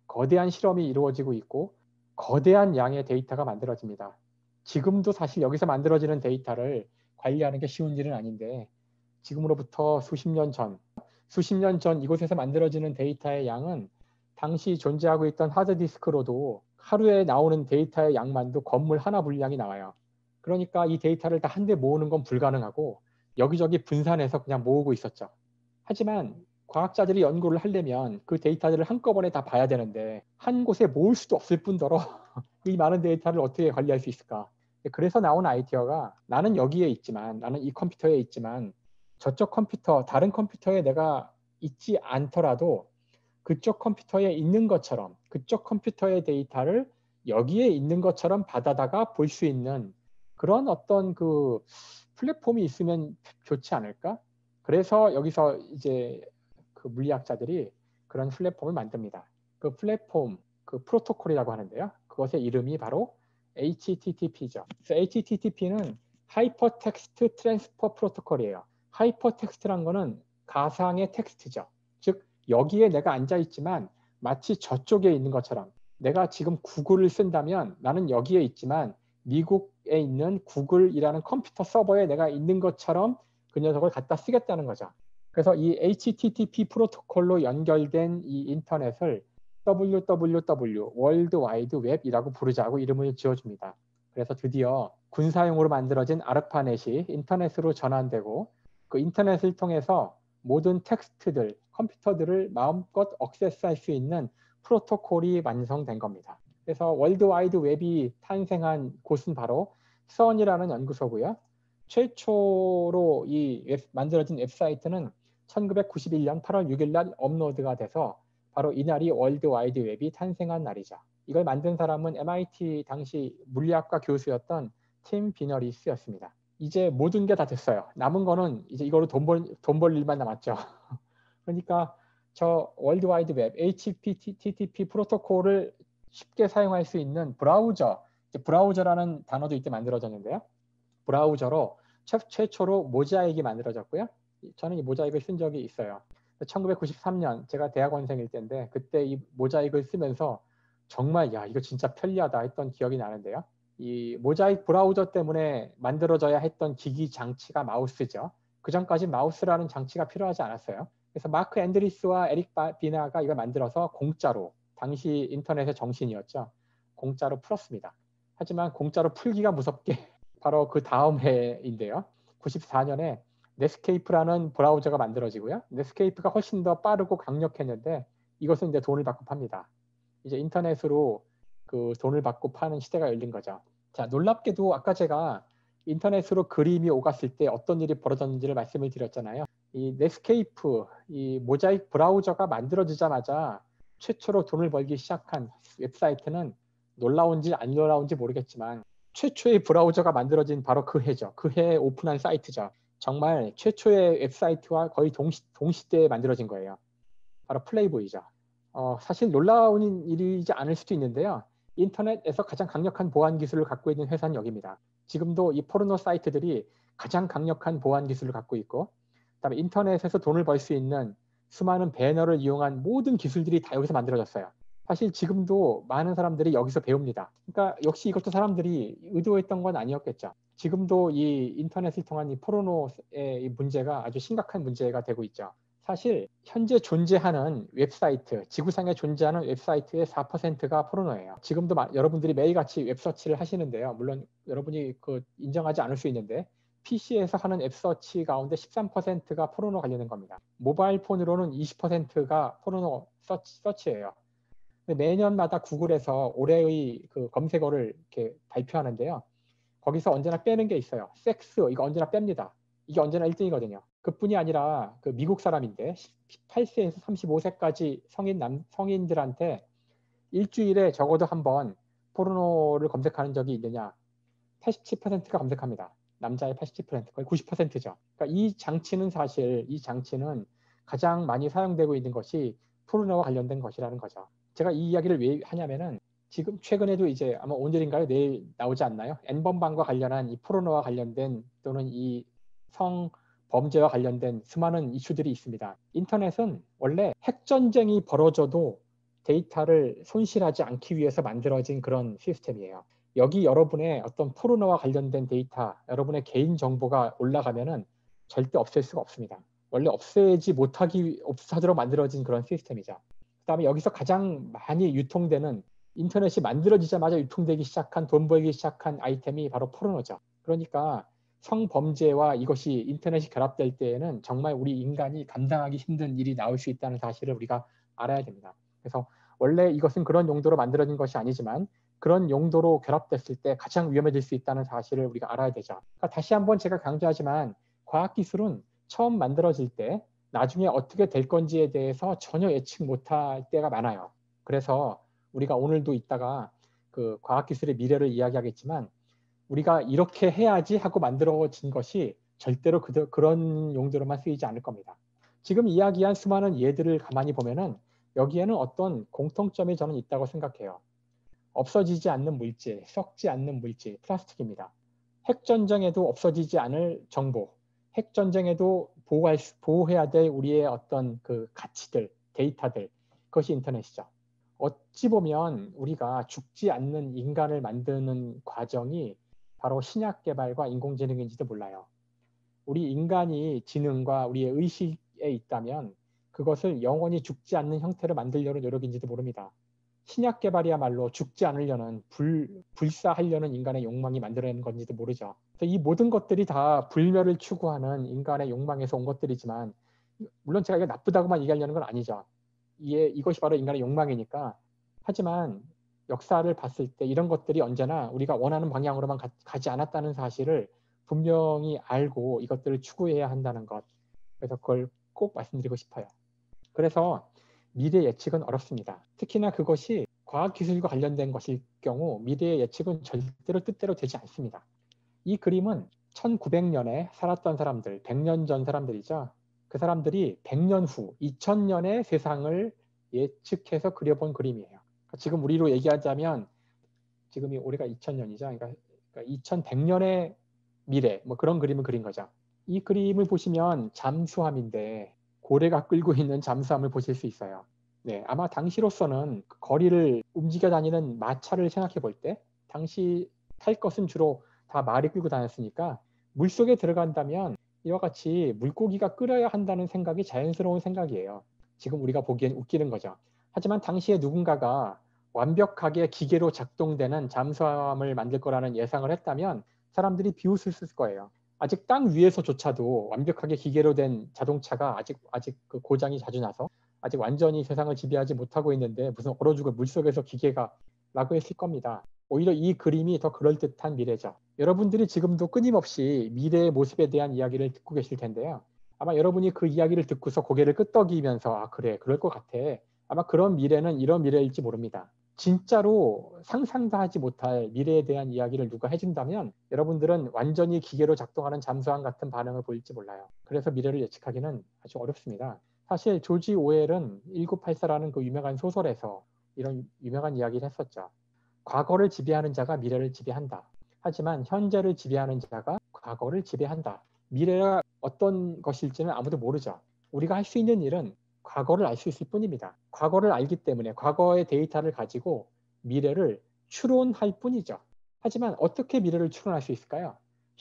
거대한 실험이 이루어지고 있고 거대한 양의 데이터가 만들어집니다. 지금도 사실 여기서 만들어지는 데이터를 관리하는 게 쉬운 일은 아닌데 지금으로부터 수십 년 전, 수십 년 전 이곳에서 만들어지는 데이터의 양은 당시 존재하고 있던 하드디스크로도 하루에 나오는 데이터의 양만도 건물 하나 분량이 나와요. 그러니까 이 데이터를 다 한데 모으는 건 불가능하고 여기저기 분산해서 그냥 모으고 있었죠. 하지만 과학자들이 연구를 하려면 그 데이터들을 한꺼번에 다 봐야 되는데 한 곳에 모을 수도 없을 뿐더러 이 많은 데이터를 어떻게 관리할 수 있을까? 그래서 나온 아이디어가 나는 여기에 있지만 나는 이 컴퓨터에 있지만 저쪽 컴퓨터, 다른 컴퓨터에 내가 있지 않더라도 그쪽 컴퓨터에 있는 것처럼 그쪽 컴퓨터의 데이터를 여기에 있는 것처럼 받아다가 볼 수 있는 그런 어떤 그 플랫폼이 있으면 좋지 않을까? 그래서 여기서 이제 그 물리학자들이 그런 플랫폼을 만듭니다. 그 플랫폼, 그 프로토콜이라고 하는데요. 그것의 이름이 바로 에이치티티피죠. 그래서 에이치티티피는 하이퍼텍스트 트랜스퍼 프로토콜이에요. 하이퍼텍스트란 거는 가상의 텍스트죠. 즉 여기에 내가 앉아 있지만 마치 저쪽에 있는 것처럼 내가 지금 구글을 쓴다면 나는 여기에 있지만 미국에 있는 구글이라는 컴퓨터 서버에 내가 있는 것처럼 그 녀석을 갖다 쓰겠다는 거죠. 그래서 이 에이치티티피 프로토콜로 연결된 이 인터넷을 더블유더블유더블유, 월드 와이드 웹이라고 부르자고 이름을 지어줍니다. 그래서 드디어 군사용으로 만들어진 아르파넷이 인터넷으로 전환되고 그 인터넷을 통해서 모든 텍스트들, 컴퓨터들을 마음껏 액세스할 수 있는 프로토콜이 완성된 겁니다. 그래서 월드 와이드 웹이 탄생한 곳은 바로 선이라는 연구소고요. 최초로 이 웹, 만들어진 웹사이트는 천구백구십일 년 팔월 육일 날 업로드가 돼서 바로 이날이 월드 와이드 웹이 탄생한 날이죠. 이걸 만든 사람은 엠아이티 당시 물리학과 교수였던 팀 비너리스였습니다. 이제 모든 게 다 됐어요. 남은 거는 이제 이거로 돈 벌, 돈 벌 일만 남았죠. 그러니까 저 월드 와이드 웹, 에이치티티피 프로토콜을 쉽게 사용할 수 있는 브라우저, 이제 브라우저라는 단어도 이때 만들어졌는데요. 브라우저로 최, 최초로 모자익이 만들어졌고요. 저는 이 모자익을 쓴 적이 있어요. 천구백구십삼 년 제가 대학원생일 때인데 그때 이 모자익을 쓰면서 정말 야 이거 진짜 편리하다 했던 기억이 나는데요. 이 모자익 브라우저 때문에 만들어져야 했던 기기 장치가 마우스죠. 그 전까지 마우스라는 장치가 필요하지 않았어요. 그래서 마크 앤드리스와 에릭 비나가 이걸 만들어서 공짜로 당시 인터넷의 정신이었죠. 공짜로 풀었습니다. 하지만 공짜로 풀기가 무섭게 바로 그 다음 해인데요. 구십사 년에 넷스케이프라는 브라우저가 만들어지고요. 넷스케이프가 훨씬 더 빠르고 강력했는데 이것은 이제 돈을 받고 팝니다. 이제 인터넷으로 그 돈을 받고 파는 시대가 열린 거죠. 자, 놀랍게도 아까 제가 인터넷으로 그림이 오갔을 때 어떤 일이 벌어졌는지를 말씀을 드렸잖아요. 이 넷스케이프, 이 모자익 브라우저가 만들어지자마자 최초로 돈을 벌기 시작한 웹사이트는 놀라운지 안 놀라운지 모르겠지만 최초의 브라우저가 만들어진 바로 그 해죠. 그 해에 오픈한 사이트죠. 정말 최초의 웹사이트와 거의 동시, 동시대에 만들어진 거예요. 바로 플레이보이죠. 어, 사실 놀라운 일이지 않을 수도 있는데요. 인터넷에서 가장 강력한 보안 기술을 갖고 있는 회사는 여기입니다. 지금도 이 포르노 사이트들이 가장 강력한 보안 기술을 갖고 있고 그다음에 인터넷에서 돈을 벌 수 있는 수많은 배너를 이용한 모든 기술들이 다 여기서 만들어졌어요. 사실 지금도 많은 사람들이 여기서 배웁니다. 그러니까 역시 이것도 사람들이 의도했던 건 아니었겠죠. 지금도 이 인터넷을 통한 이 포르노의 문제가 아주 심각한 문제가 되고 있죠. 사실 현재 존재하는 웹사이트, 지구상에 존재하는 웹사이트의 사 퍼센트가 포르노예요. 지금도 마, 여러분들이 매일같이 웹서치를 하시는데요. 물론 여러분이 그 인정하지 않을 수 있는데 피시에서 하는 웹서치 가운데 십삼 퍼센트가 포르노 관련된 겁니다. 모바일 폰으로는 이십 퍼센트가 포르노 서치, 서치예요. 매년마다 구글에서 올해의 그 검색어를 이렇게 발표하는데요. 거기서 언제나 빼는 게 있어요. 섹스, 이거 언제나 뺍니다. 이게 언제나 일 등이거든요. 그뿐이 아니라 그 미국 사람인데 십팔 세에서 삼십오 세까지 성인 남, 성인들한테 일주일에 적어도 한 번 포르노를 검색하는 적이 있느냐? 팔십칠 퍼센트가 검색합니다. 남자의 팔십칠 퍼센트, 거의 구십 퍼센트죠. 그러니까 이 장치는 사실 이 장치는 가장 많이 사용되고 있는 것이 포르노와 관련된 것이라는 거죠. 제가 이 이야기를 왜 하냐면은 지금 최근에도 이제 아마 오늘인가요? 내일 나오지 않나요? 엔번방과 관련한 이 포르노와 관련된 또는 이 성 범죄와 관련된 수많은 이슈들이 있습니다. 인터넷은 원래 핵전쟁이 벌어져도 데이터를 손실하지 않기 위해서 만들어진 그런 시스템이에요. 여기 여러분의 어떤 포르노와 관련된 데이터, 여러분의 개인 정보가 올라가면은 절대 없앨 수가 없습니다. 원래 없애지 못하기 없하도록 만들어진 그런 시스템이죠. 그다음에 여기서 가장 많이 유통되는, 인터넷이 만들어지자마자 유통되기 시작한, 돈 벌기 시작한 아이템이 바로 포르노죠. 그러니까 성범죄와 이것이 인터넷이 결합될 때에는 정말 우리 인간이 감당하기 힘든 일이 나올 수 있다는 사실을 우리가 알아야 됩니다. 그래서 원래 이것은 그런 용도로 만들어진 것이 아니지만 그런 용도로 결합됐을 때 가장 위험해질 수 있다는 사실을 우리가 알아야 되죠. 그러니까 다시 한번 제가 강조하지만 과학기술은 처음 만들어질 때 나중에 어떻게 될 건지에 대해서 전혀 예측 못할 때가 많아요. 그래서 우리가 오늘도 이따가 그 과학기술의 미래를 이야기하겠지만 우리가 이렇게 해야지 하고 만들어진 것이 절대로 그, 그런 용도로만 쓰이지 않을 겁니다. 지금 이야기한 수많은 예들을 가만히 보면은 여기에는 어떤 공통점이 저는 있다고 생각해요. 없어지지 않는 물질, 썩지 않는 물질, 플라스틱입니다. 핵전쟁에도 없어지지 않을 정보, 핵전쟁에도 보호할, 보호해야 될 우리의 어떤 그 가치들, 데이터들, 그것이 인터넷이죠. 어찌 보면 우리가 죽지 않는 인간을 만드는 과정이 바로 신약 개발과 인공지능인지도 몰라요. 우리 인간이 지능과 우리의 의식에 있다면 그것을 영원히 죽지 않는 형태로 만들려는 노력인지도 모릅니다. 신약 개발이야말로 죽지 않으려는, 불, 불사하려는 인간의 욕망이 만들어낸 건지도 모르죠. 이 모든 것들이 다 불멸을 추구하는 인간의 욕망에서 온 것들이지만 물론 제가 이게 나쁘다고만 얘기하려는 건 아니죠. 이게, 이것이 바로 인간의 욕망이니까. 하지만 역사를 봤을 때 이런 것들이 언제나 우리가 원하는 방향으로만 가, 가지 않았다는 사실을 분명히 알고 이것들을 추구해야 한다는 것. 그래서 그걸 꼭 말씀드리고 싶어요. 그래서 미래 예측은 어렵습니다. 특히나 그것이 과학기술과 관련된 것일 경우 미래의 예측은 절대로 뜻대로 되지 않습니다. 이 그림은 천구백 년에 살았던 사람들, 백 년 전 사람들이죠. 그 사람들이 백 년 후, 이천 년의 세상을 예측해서 그려본 그림이에요. 지금 우리로 얘기하자면 지금이 올해가 이천 년이죠. 그러니까 이천백 년의 미래, 뭐 그런 그림을 그린 거죠. 이 그림을 보시면 잠수함인데 고래가 끌고 있는 잠수함을 보실 수 있어요. 네, 아마 당시로서는 거리를 움직여 다니는 마차를 생각해 볼 때 당시 탈 것은 주로 다 말이 끌고 다녔으니까 물속에 들어간다면 이와 같이 물고기가 끓여야 한다는 생각이 자연스러운 생각이에요. 지금 우리가 보기엔 웃기는 거죠. 하지만 당시에 누군가가 완벽하게 기계로 작동되는 잠수함을 만들 거라는 예상을 했다면 사람들이 비웃을 거예요. 아직 땅 위에서조차도 완벽하게 기계로 된 자동차가 아직 아직 그 고장이 자주 나서 아직 완전히 세상을 지배하지 못하고 있는데 무슨 얼어 죽을 물속에서 기계가 라고 했을 겁니다. 오히려 이 그림이 더 그럴듯한 미래죠. 여러분들이 지금도 끊임없이 미래의 모습에 대한 이야기를 듣고 계실 텐데요. 아마 여러분이 그 이야기를 듣고서 고개를 끄덕이면서 아 그래 그럴 것 같아. 아마 그런 미래는 이런 미래일지 모릅니다. 진짜로 상상도 하지 못할 미래에 대한 이야기를 누가 해준다면 여러분들은 완전히 기계로 작동하는 잠수함 같은 반응을 보일지 몰라요. 그래서 미래를 예측하기는 아주 어렵습니다. 사실 조지 오웰은 천구백팔십사라는 그 유명한 소설에서 이런 유명한 이야기를 했었죠. 과거를 지배하는 자가 미래를 지배한다. 하지만 현재를 지배하는 자가 과거를 지배한다. 미래가 어떤 것일지는 아무도 모르죠. 우리가 할 수 있는 일은 과거를 알 수 있을 뿐입니다. 과거를 알기 때문에 과거의 데이터를 가지고 미래를 추론할 뿐이죠. 하지만 어떻게 미래를 추론할 수 있을까요?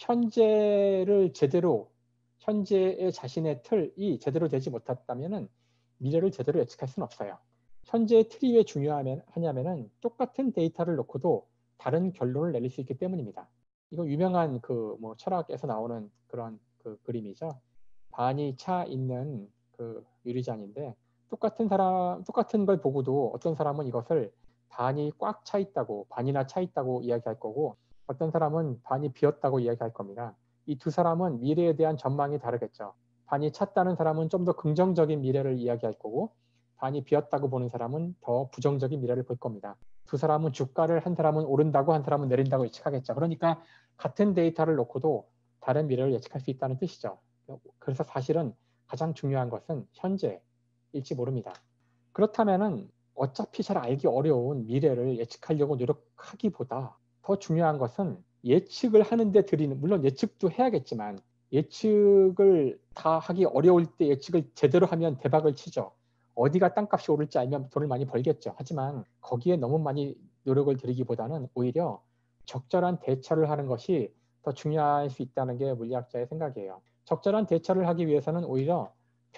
현재를 제대로, 현재의 자신의 틀이 제대로 되지 못했다면 미래를 제대로 예측할 수는 없어요. 현재의 틀이 왜 중요하냐면 똑같은 데이터를 놓고도 다른 결론을 내릴 수 있기 때문입니다. 이거 유명한 그 뭐 철학에서 나오는 그런 그 그림이죠. 반이 차 있는 그 유리잔인데 똑같은 사람 똑같은 걸 보고도 어떤 사람은 이것을 반이 꽉 차 있다고, 반이나 차 있다고 이야기할 거고 어떤 사람은 반이 비었다고 이야기할 겁니다. 이 두 사람은 미래에 대한 전망이 다르겠죠. 반이 찼다는 사람은 좀 더 긍정적인 미래를 이야기할 거고 반이 비었다고 보는 사람은 더 부정적인 미래를 볼 겁니다. 두 사람은 주가를 한 사람은 오른다고 한 사람은 내린다고 예측하겠죠. 그러니까 같은 데이터를 놓고도 다른 미래를 예측할 수 있다는 뜻이죠. 그래서 사실은 가장 중요한 것은 현재일지 모릅니다. 그렇다면은 어차피 잘 알기 어려운 미래를 예측하려고 노력하기보다 더 중요한 것은 예측을 하는데 들이는, 물론 예측도 해야겠지만 예측을 다 하기 어려울 때 예측을 제대로 하면 대박을 치죠. 어디가 땅값이 오를지 알면 돈을 많이 벌겠죠. 하지만 거기에 너무 많이 노력을 들이기보다는 오히려 적절한 대처를 하는 것이 더 중요할 수 있다는 게 물리학자의 생각이에요. 적절한 대처를 하기 위해서는 오히려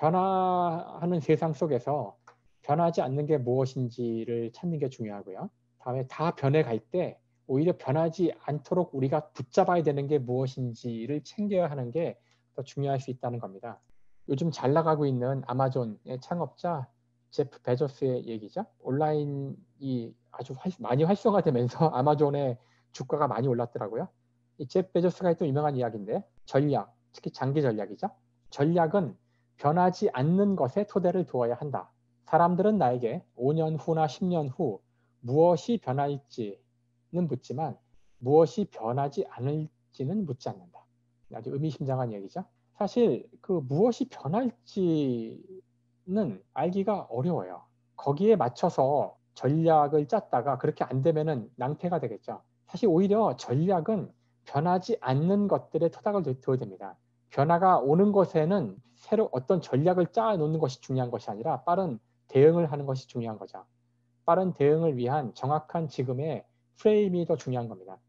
변화하는 세상 속에서 변하지 않는 게 무엇인지를 찾는 게 중요하고요. 다음에 다 변해갈 때 오히려 변하지 않도록 우리가 붙잡아야 되는 게 무엇인지를 챙겨야 하는 게 더 중요할 수 있다는 겁니다. 요즘 잘 나가고 있는 아마존의 창업자 제프 베조스의 얘기죠. 온라인이 아주 활, 많이 활성화되면서 아마존의 주가가 많이 올랐더라고요. 이 제프 베조스가 했던 유명한 이야기인데 전략, 특히 장기 전략이죠. 전략은 변하지 않는 것에 토대를 두어야 한다. 사람들은 나에게 오 년 후나 십 년 후 무엇이 변할지는 묻지만 무엇이 변하지 않을지는 묻지 않는다. 아주 의미심장한 얘기죠. 사실 그 무엇이 변할지는 알기가 어려워요. 거기에 맞춰서 전략을 짰다가 그렇게 안 되면은 낭패가 되겠죠. 사실 오히려 전략은 변하지 않는 것들에 토닥을 둬야 됩니다. 변화가 오는 것에는 새로 어떤 전략을 짜 놓는 것이 중요한 것이 아니라 빠른 대응을 하는 것이 중요한 거죠. 빠른 대응을 위한 정확한 지금의 프레임이 더 중요한 겁니다.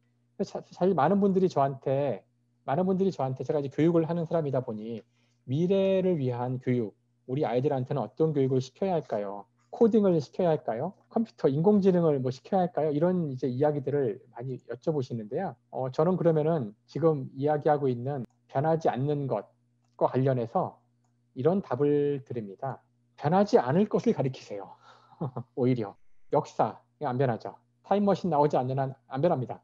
사실 많은 분들이 저한테 많은 분들이 저한테 제가 이제 교육을 하는 사람이다 보니 미래를 위한 교육, 우리 아이들한테는 어떤 교육을 시켜야 할까요? 코딩을 시켜야 할까요? 컴퓨터, 인공지능을 뭐 시켜야 할까요? 이런 이제 이야기들을 많이 여쭤보시는데요. 어, 저는 그러면은 지금 이야기하고 있는 변하지 않는 것과 관련해서 이런 답을 드립니다. 변하지 않을 것을 가리키세요. 오히려 역사 안 변하죠. 타임머신 나오지 않는 한 안 변합니다.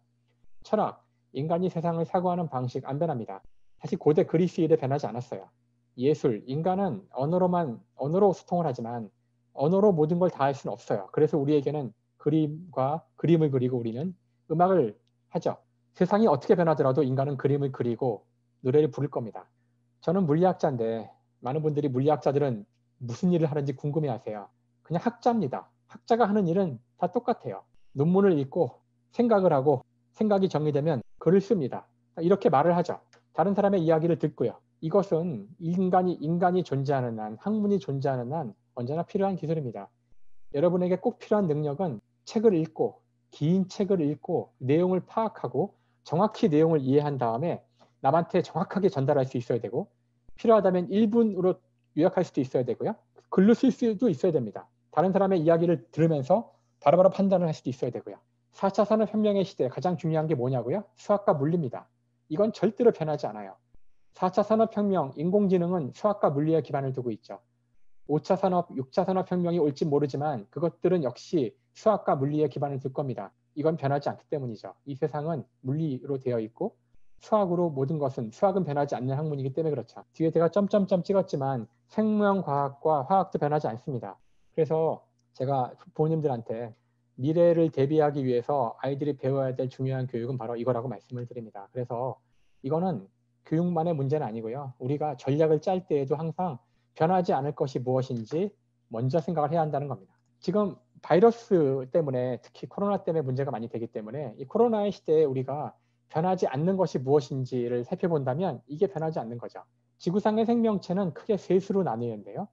철학, 인간이 세상을 사고하는 방식 안 변합니다. 사실 고대 그리스 일에 변하지 않았어요. 예술, 인간은 언어로만 언어로 소통을 하지만 언어로 모든 걸 다 할 수는 없어요. 그래서 우리에게는 그림과 그림을 그리고 우리는 음악을 하죠. 세상이 어떻게 변하더라도 인간은 그림을 그리고 노래를 부를 겁니다. 저는 물리학자인데 많은 분들이 물리학자들은 무슨 일을 하는지 궁금해하세요. 그냥 학자입니다. 학자가 하는 일은 다 똑같아요. 논문을 읽고 생각을 하고 생각이 정리되면 글을 씁니다. 이렇게 말을 하죠. 다른 사람의 이야기를 듣고요. 이것은 인간이 인간이 존재하는 한, 학문이 존재하는 한 언제나 필요한 기술입니다. 여러분에게 꼭 필요한 능력은 책을 읽고 긴 책을 읽고 내용을 파악하고 정확히 내용을 이해한 다음에 남한테 정확하게 전달할 수 있어야 되고 필요하다면 일 분으로 요약할 수도 있어야 되고요. 글로 쓸 수도 있어야 됩니다. 다른 사람의 이야기를 들으면서 바로바로 판단을 할 수도 있어야 되고요. 사 차 산업혁명의 시대에 가장 중요한 게 뭐냐고요? 수학과 물리입니다. 이건 절대로 변하지 않아요. 사 차 산업혁명, 인공지능은 수학과 물리에 기반을 두고 있죠. 오 차 산업, 육 차 산업혁명이 올지 모르지만 그것들은 역시 수학과 물리에 기반을 둘 겁니다. 이건 변하지 않기 때문이죠. 이 세상은 물리로 되어 있고 수학으로 모든 것은 수학은 변하지 않는 학문이기 때문에 그렇죠. 뒤에 제가 점점점 찍었지만 생명과학과 화학도 변하지 않습니다. 그래서 제가 부모님들한테 미래를 대비하기 위해서 아이들이 배워야 될 중요한 교육은 바로 이거라고 말씀을 드립니다. 그래서 이거는 교육만의 문제는 아니고요. 우리가 전략을 짤 때에도 항상 변하지 않을 것이 무엇인지 먼저 생각을 해야 한다는 겁니다. 지금 바이러스 때문에 특히 코로나 때문에 문제가 많이 되기 때문에 이 코로나의 시대에 우리가 변하지 않는 것이 무엇인지를 살펴본다면 이게 변하지 않는 거죠. 지구상의 생명체는 크게 셋으로 나뉘는데요.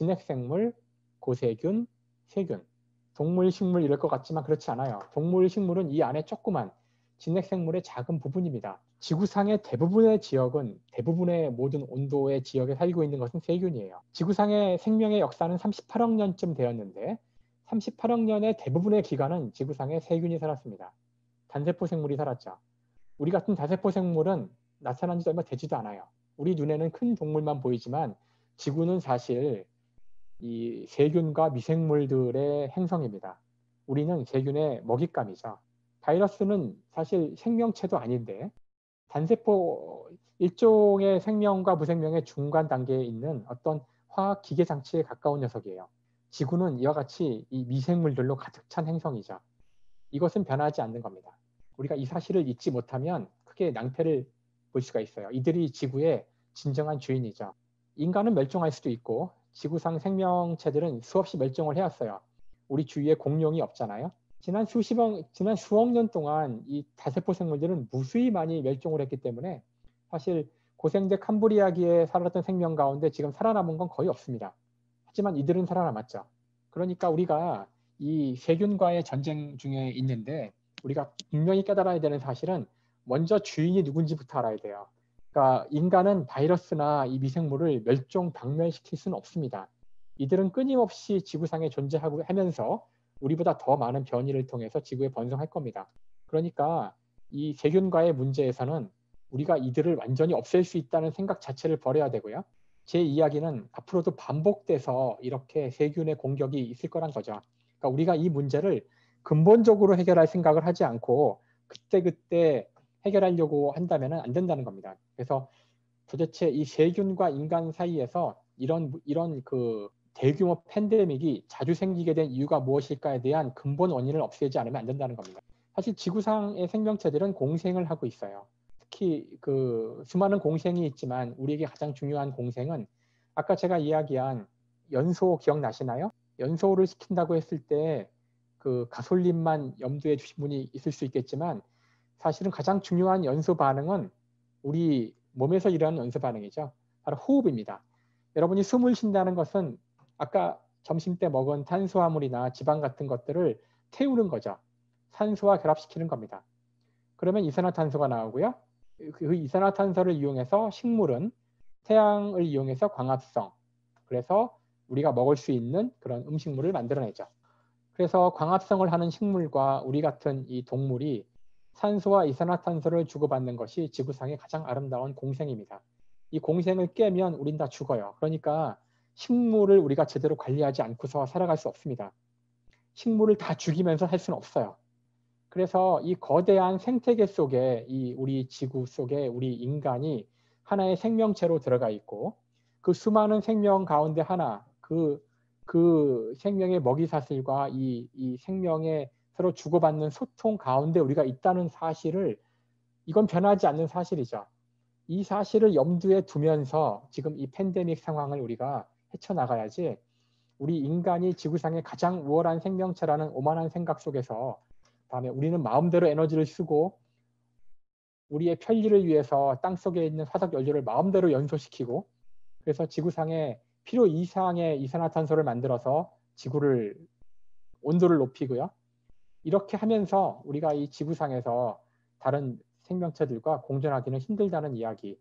진핵생물, 고세균, 세균. 동물, 식물 이럴 것 같지만 그렇지 않아요. 동물, 식물은 이 안에 조그만 진핵생물의 작은 부분입니다. 지구상의 대부분의 지역은 대부분의 모든 온도의 지역에 살고 있는 것은 세균이에요. 지구상의 생명의 역사는 삼십팔억 년쯤 되었는데 삼십팔억 년의 대부분의 기간은 지구상에 세균이 살았습니다. 단세포 생물이 살았죠. 우리 같은 다세포 생물은 나타난 지 얼마 되지도 않아요. 우리 눈에는 큰 동물만 보이지만 지구는 사실 이 세균과 미생물들의 행성입니다. 우리는 세균의 먹잇감이죠. 바이러스는 사실 생명체도 아닌데 단세포 일종의 생명과 무생명의 중간 단계에 있는 어떤 화학 기계 장치에 가까운 녀석이에요. 지구는 이와 같이 이 미생물들로 가득 찬 행성이죠. 이것은 변하지 않는 겁니다. 우리가 이 사실을 잊지 못하면 크게 낭패를 볼 수가 있어요. 이들이 지구의 진정한 주인이죠. 인간은 멸종할 수도 있고 지구상 생명체들은 수없이 멸종을 해왔어요. 우리 주위에 공룡이 없잖아요. 지난 수십억, 지난 수억 년 동안 이 다세포 생물들은 무수히 많이 멸종을 했기 때문에 사실 고생대 캄브리아기에 살았던 생명 가운데 지금 살아남은 건 거의 없습니다. 하지만 이들은 살아남았죠. 그러니까 우리가 이 세균과의 전쟁 중에 있는데 우리가 분명히 깨달아야 되는 사실은 먼저 주인이 누군지부터 알아야 돼요. 그러니까 인간은 바이러스나 이 미생물을 멸종 박멸시킬 수는 없습니다. 이들은 끊임없이 지구상에 존재하고 하면서 우리보다 더 많은 변이를 통해서 지구에 번성할 겁니다. 그러니까 이 세균과의 문제에서는 우리가 이들을 완전히 없앨 수 있다는 생각 자체를 버려야 되고요. 제 이야기는 앞으로도 반복돼서 이렇게 세균의 공격이 있을 거란 거죠. 그러니까 우리가 이 문제를 근본적으로 해결할 생각을 하지 않고 그때그때 해결하려고 한다면 안 된다는 겁니다. 그래서 도대체 이 세균과 인간 사이에서 이런 이런 그 대규모 팬데믹이 자주 생기게 된 이유가 무엇일까에 대한 근본 원인을 없애지 않으면 안 된다는 겁니다. 사실 지구상의 생명체들은 공생을 하고 있어요. 특히 그 수많은 공생이 있지만 우리에게 가장 중요한 공생은 아까 제가 이야기한 연소 기억나시나요? 연소를 시킨다고 했을 때 그 가솔린만 염두에 두신 분이 있을 수 있겠지만 사실은 가장 중요한 연소 반응은 우리 몸에서 일어나는 연소 반응이죠. 바로 호흡입니다. 여러분이 숨을 쉰다는 것은 아까 점심 때 먹은 탄수화물이나 지방 같은 것들을 태우는 거죠. 산소와 결합시키는 겁니다. 그러면 이산화탄소가 나오고요. 그 이산화탄소를 이용해서 식물은 태양을 이용해서 광합성, 그래서 우리가 먹을 수 있는 그런 음식물을 만들어내죠. 그래서 광합성을 하는 식물과 우리 같은 이 동물이 산소와 이산화탄소를 주고받는 것이 지구상의 가장 아름다운 공생입니다. 이 공생을 깨면 우린 다 죽어요. 그러니까 식물을 우리가 제대로 관리하지 않고서 살아갈 수 없습니다. 식물을 다 죽이면서 할 수는 없어요. 그래서 이 거대한 생태계 속에 이 우리 지구 속에 우리 인간이 하나의 생명체로 들어가 있고 그 수많은 생명 가운데 하나 그, 그 생명의 먹이사슬과 이, 이 생명의 서로 주고받는 소통 가운데 우리가 있다는 사실을 이건 변하지 않는 사실이죠. 이 사실을 염두에 두면서 지금 이 팬데믹 상황을 우리가 헤쳐나가야지 우리 인간이 지구상의 가장 우월한 생명체라는 오만한 생각 속에서 다음에 우리는 마음대로 에너지를 쓰고 우리의 편리를 위해서 땅속에 있는 화석 연료를 마음대로 연소시키고 그래서 지구상에 필요 이상의 이산화탄소를 만들어서 지구를 온도를 높이고요. 이렇게 하면서 우리가 이 지구상에서 다른 생명체들과 공존하기는 힘들다는 이야기,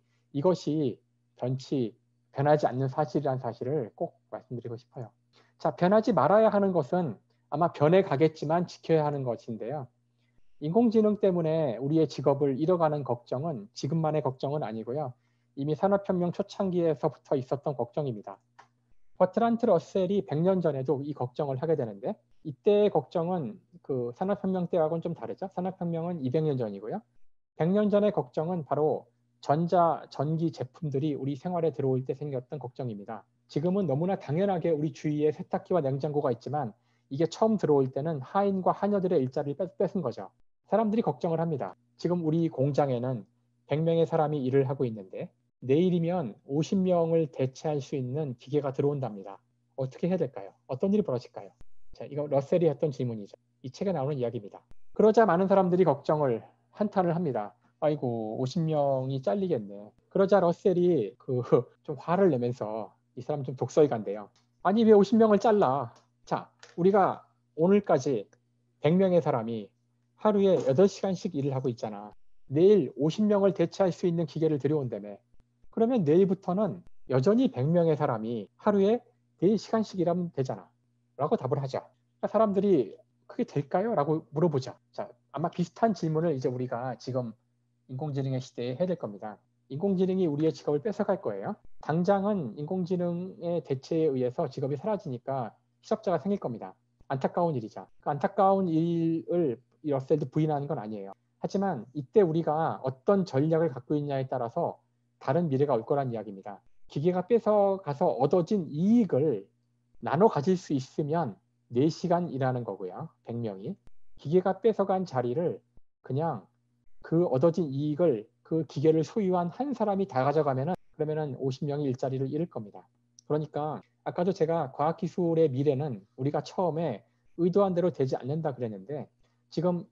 이것이 변치, 변하지 않는 사실이라는 사실을 꼭 말씀드리고 싶어요. 자, 변하지 말아야 하는 것은 아마 변해 가겠지만 지켜야 하는 것인데요. 인공지능 때문에 우리의 직업을 잃어가는 걱정은 지금만의 걱정은 아니고요. 이미 산업혁명 초창기에서부터 있었던 걱정입니다. 버트란트 러셀이 백 년 전에도 이 걱정을 하게 되는데 이때의 걱정은 그 산업혁명 때하고는 좀 다르죠. 산업혁명은 이백 년 전이고요. 백 년 전의 걱정은 바로 전자, 전기 제품들이 우리 생활에 들어올 때 생겼던 걱정입니다. 지금은 너무나 당연하게 우리 주위에 세탁기와 냉장고가 있지만 이게 처음 들어올 때는 하인과 하녀들의 일자리를 뺏은 거죠. 사람들이 걱정을 합니다. 지금 우리 공장에는 백 명의 사람이 일을 하고 있는데 내일이면 오십 명을 대체할 수 있는 기계가 들어온답니다. 어떻게 해야 될까요? 어떤 일이 벌어질까요? 자, 이거 러셀이 했던 질문이죠. 이 책에 나오는 이야기입니다. 그러자 많은 사람들이 걱정을 한탄을 합니다. 아이고 오십 명이 잘리겠네. 그러자 러셀이 그 좀 화를 내면서 이 사람 좀 독서에 간대요. 아니 왜 오십 명을 잘라? 자, 우리가 오늘까지 백 명의 사람이 하루에 여덟 시간씩 일을 하고 있잖아. 내일 오십 명을 대체할 수 있는 기계를 들여온다며. 그러면 내일부터는 여전히 백 명의 사람이 하루에 네 시간씩 일하면 되잖아. 라고 답을 하죠. 그러니까 사람들이 그게 될까요? 라고 물어보죠. 자, 아마 비슷한 질문을 이제 우리가 지금 인공지능의 시대에 해야 될 겁니다. 인공지능이 우리의 직업을 뺏어갈 거예요. 당장은 인공지능의 대체에 의해서 직업이 사라지니까 희석자가 생길 겁니다. 안타까운 일이죠. 그 안타까운 일을 러셀도 부인하는 건 아니에요. 하지만 이때 우리가 어떤 전략을 갖고 있냐에 따라서 다른 미래가 올 거란 이야기입니다. 기계가 뺏어가서 얻어진 이익을 나눠 가질 수 있으면 네 시간 일하는 거고요. 백 명이. 기계가 뺏어간 자리를 그냥 그 얻어진 이익을 그 기계를 소유한 한 사람이 다 가져가면은 그러면은 오십 명이 일자리를 잃을 겁니다. 그러니까 아까도 제가 과학기술의 미래는 우리가 처음에 의도한 대로 되지 않는다 그랬는데 지금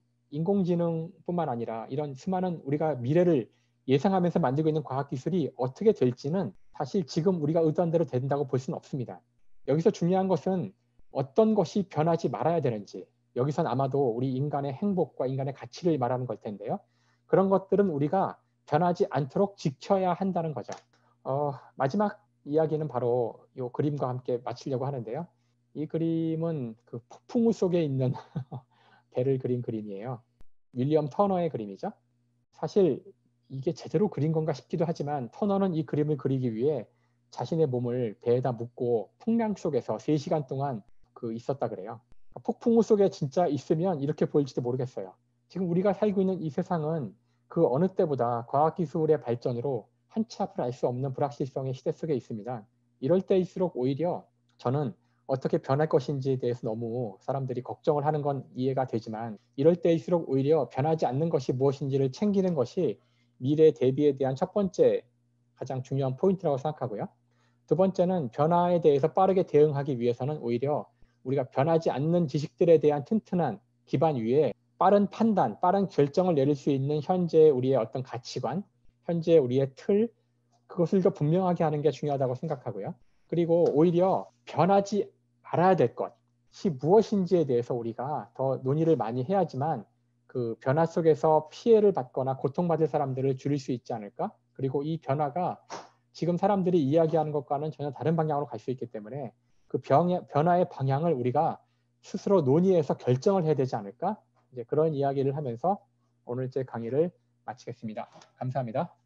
인공지능뿐만 아니라 이런 수많은 우리가 미래를 예상하면서 만들고 있는 과학기술이 어떻게 될지는 사실 지금 우리가 의도한 대로 된다고 볼 수는 없습니다. 여기서 중요한 것은 어떤 것이 변하지 말아야 되는지, 여기선 아마도 우리 인간의 행복과 인간의 가치를 말하는 걸 텐데요. 그런 것들은 우리가 변하지 않도록 지켜야 한다는 거죠. 어, 마지막 이야기는 바로 이 그림과 함께 마치려고 하는데요. 이 그림은 그 폭풍우 속에 있는 배를 그린 그림이에요. 윌리엄 터너의 그림이죠. 사실 이게 제대로 그린 건가 싶기도 하지만 터너는 이 그림을 그리기 위해 자신의 몸을 배에다 묻고 풍랑 속에서 세 시간 동안 그 있었다 그래요. 폭풍우 속에 진짜 있으면 이렇게 보일지도 모르겠어요. 지금 우리가 살고 있는 이 세상은 그 어느 때보다 과학기술의 발전으로 한치 앞을 알 수 없는 불확실성의 시대 속에 있습니다. 이럴 때일수록 오히려 저는 어떻게 변할 것인지에 대해서 너무 사람들이 걱정을 하는 건 이해가 되지만 이럴 때일수록 오히려 변하지 않는 것이 무엇인지를 챙기는 것이 미래 대비에 대한 첫 번째 가장 중요한 포인트라고 생각하고요. 두 번째는 변화에 대해서 빠르게 대응하기 위해서는 오히려 우리가 변하지 않는 지식들에 대한 튼튼한 기반 위에 빠른 판단, 빠른 결정을 내릴 수 있는 현재 우리의 어떤 가치관, 현재 우리의 틀, 그것을 더 분명하게 하는 게 중요하다고 생각하고요. 그리고 오히려 변하지 말아야 될 것이 무엇인지에 대해서 우리가 더 논의를 많이 해야지만 그 변화 속에서 피해를 받거나 고통받을 사람들을 줄일 수 있지 않을까? 그리고 이 변화가 지금 사람들이 이야기하는 것과는 전혀 다른 방향으로 갈 수 있기 때문에 그 변의, 변화의 방향을 우리가 스스로 논의해서 결정을 해야 되지 않을까? 이제 그런 이야기를 하면서 오늘 제 강의를 마치겠습니다. 감사합니다.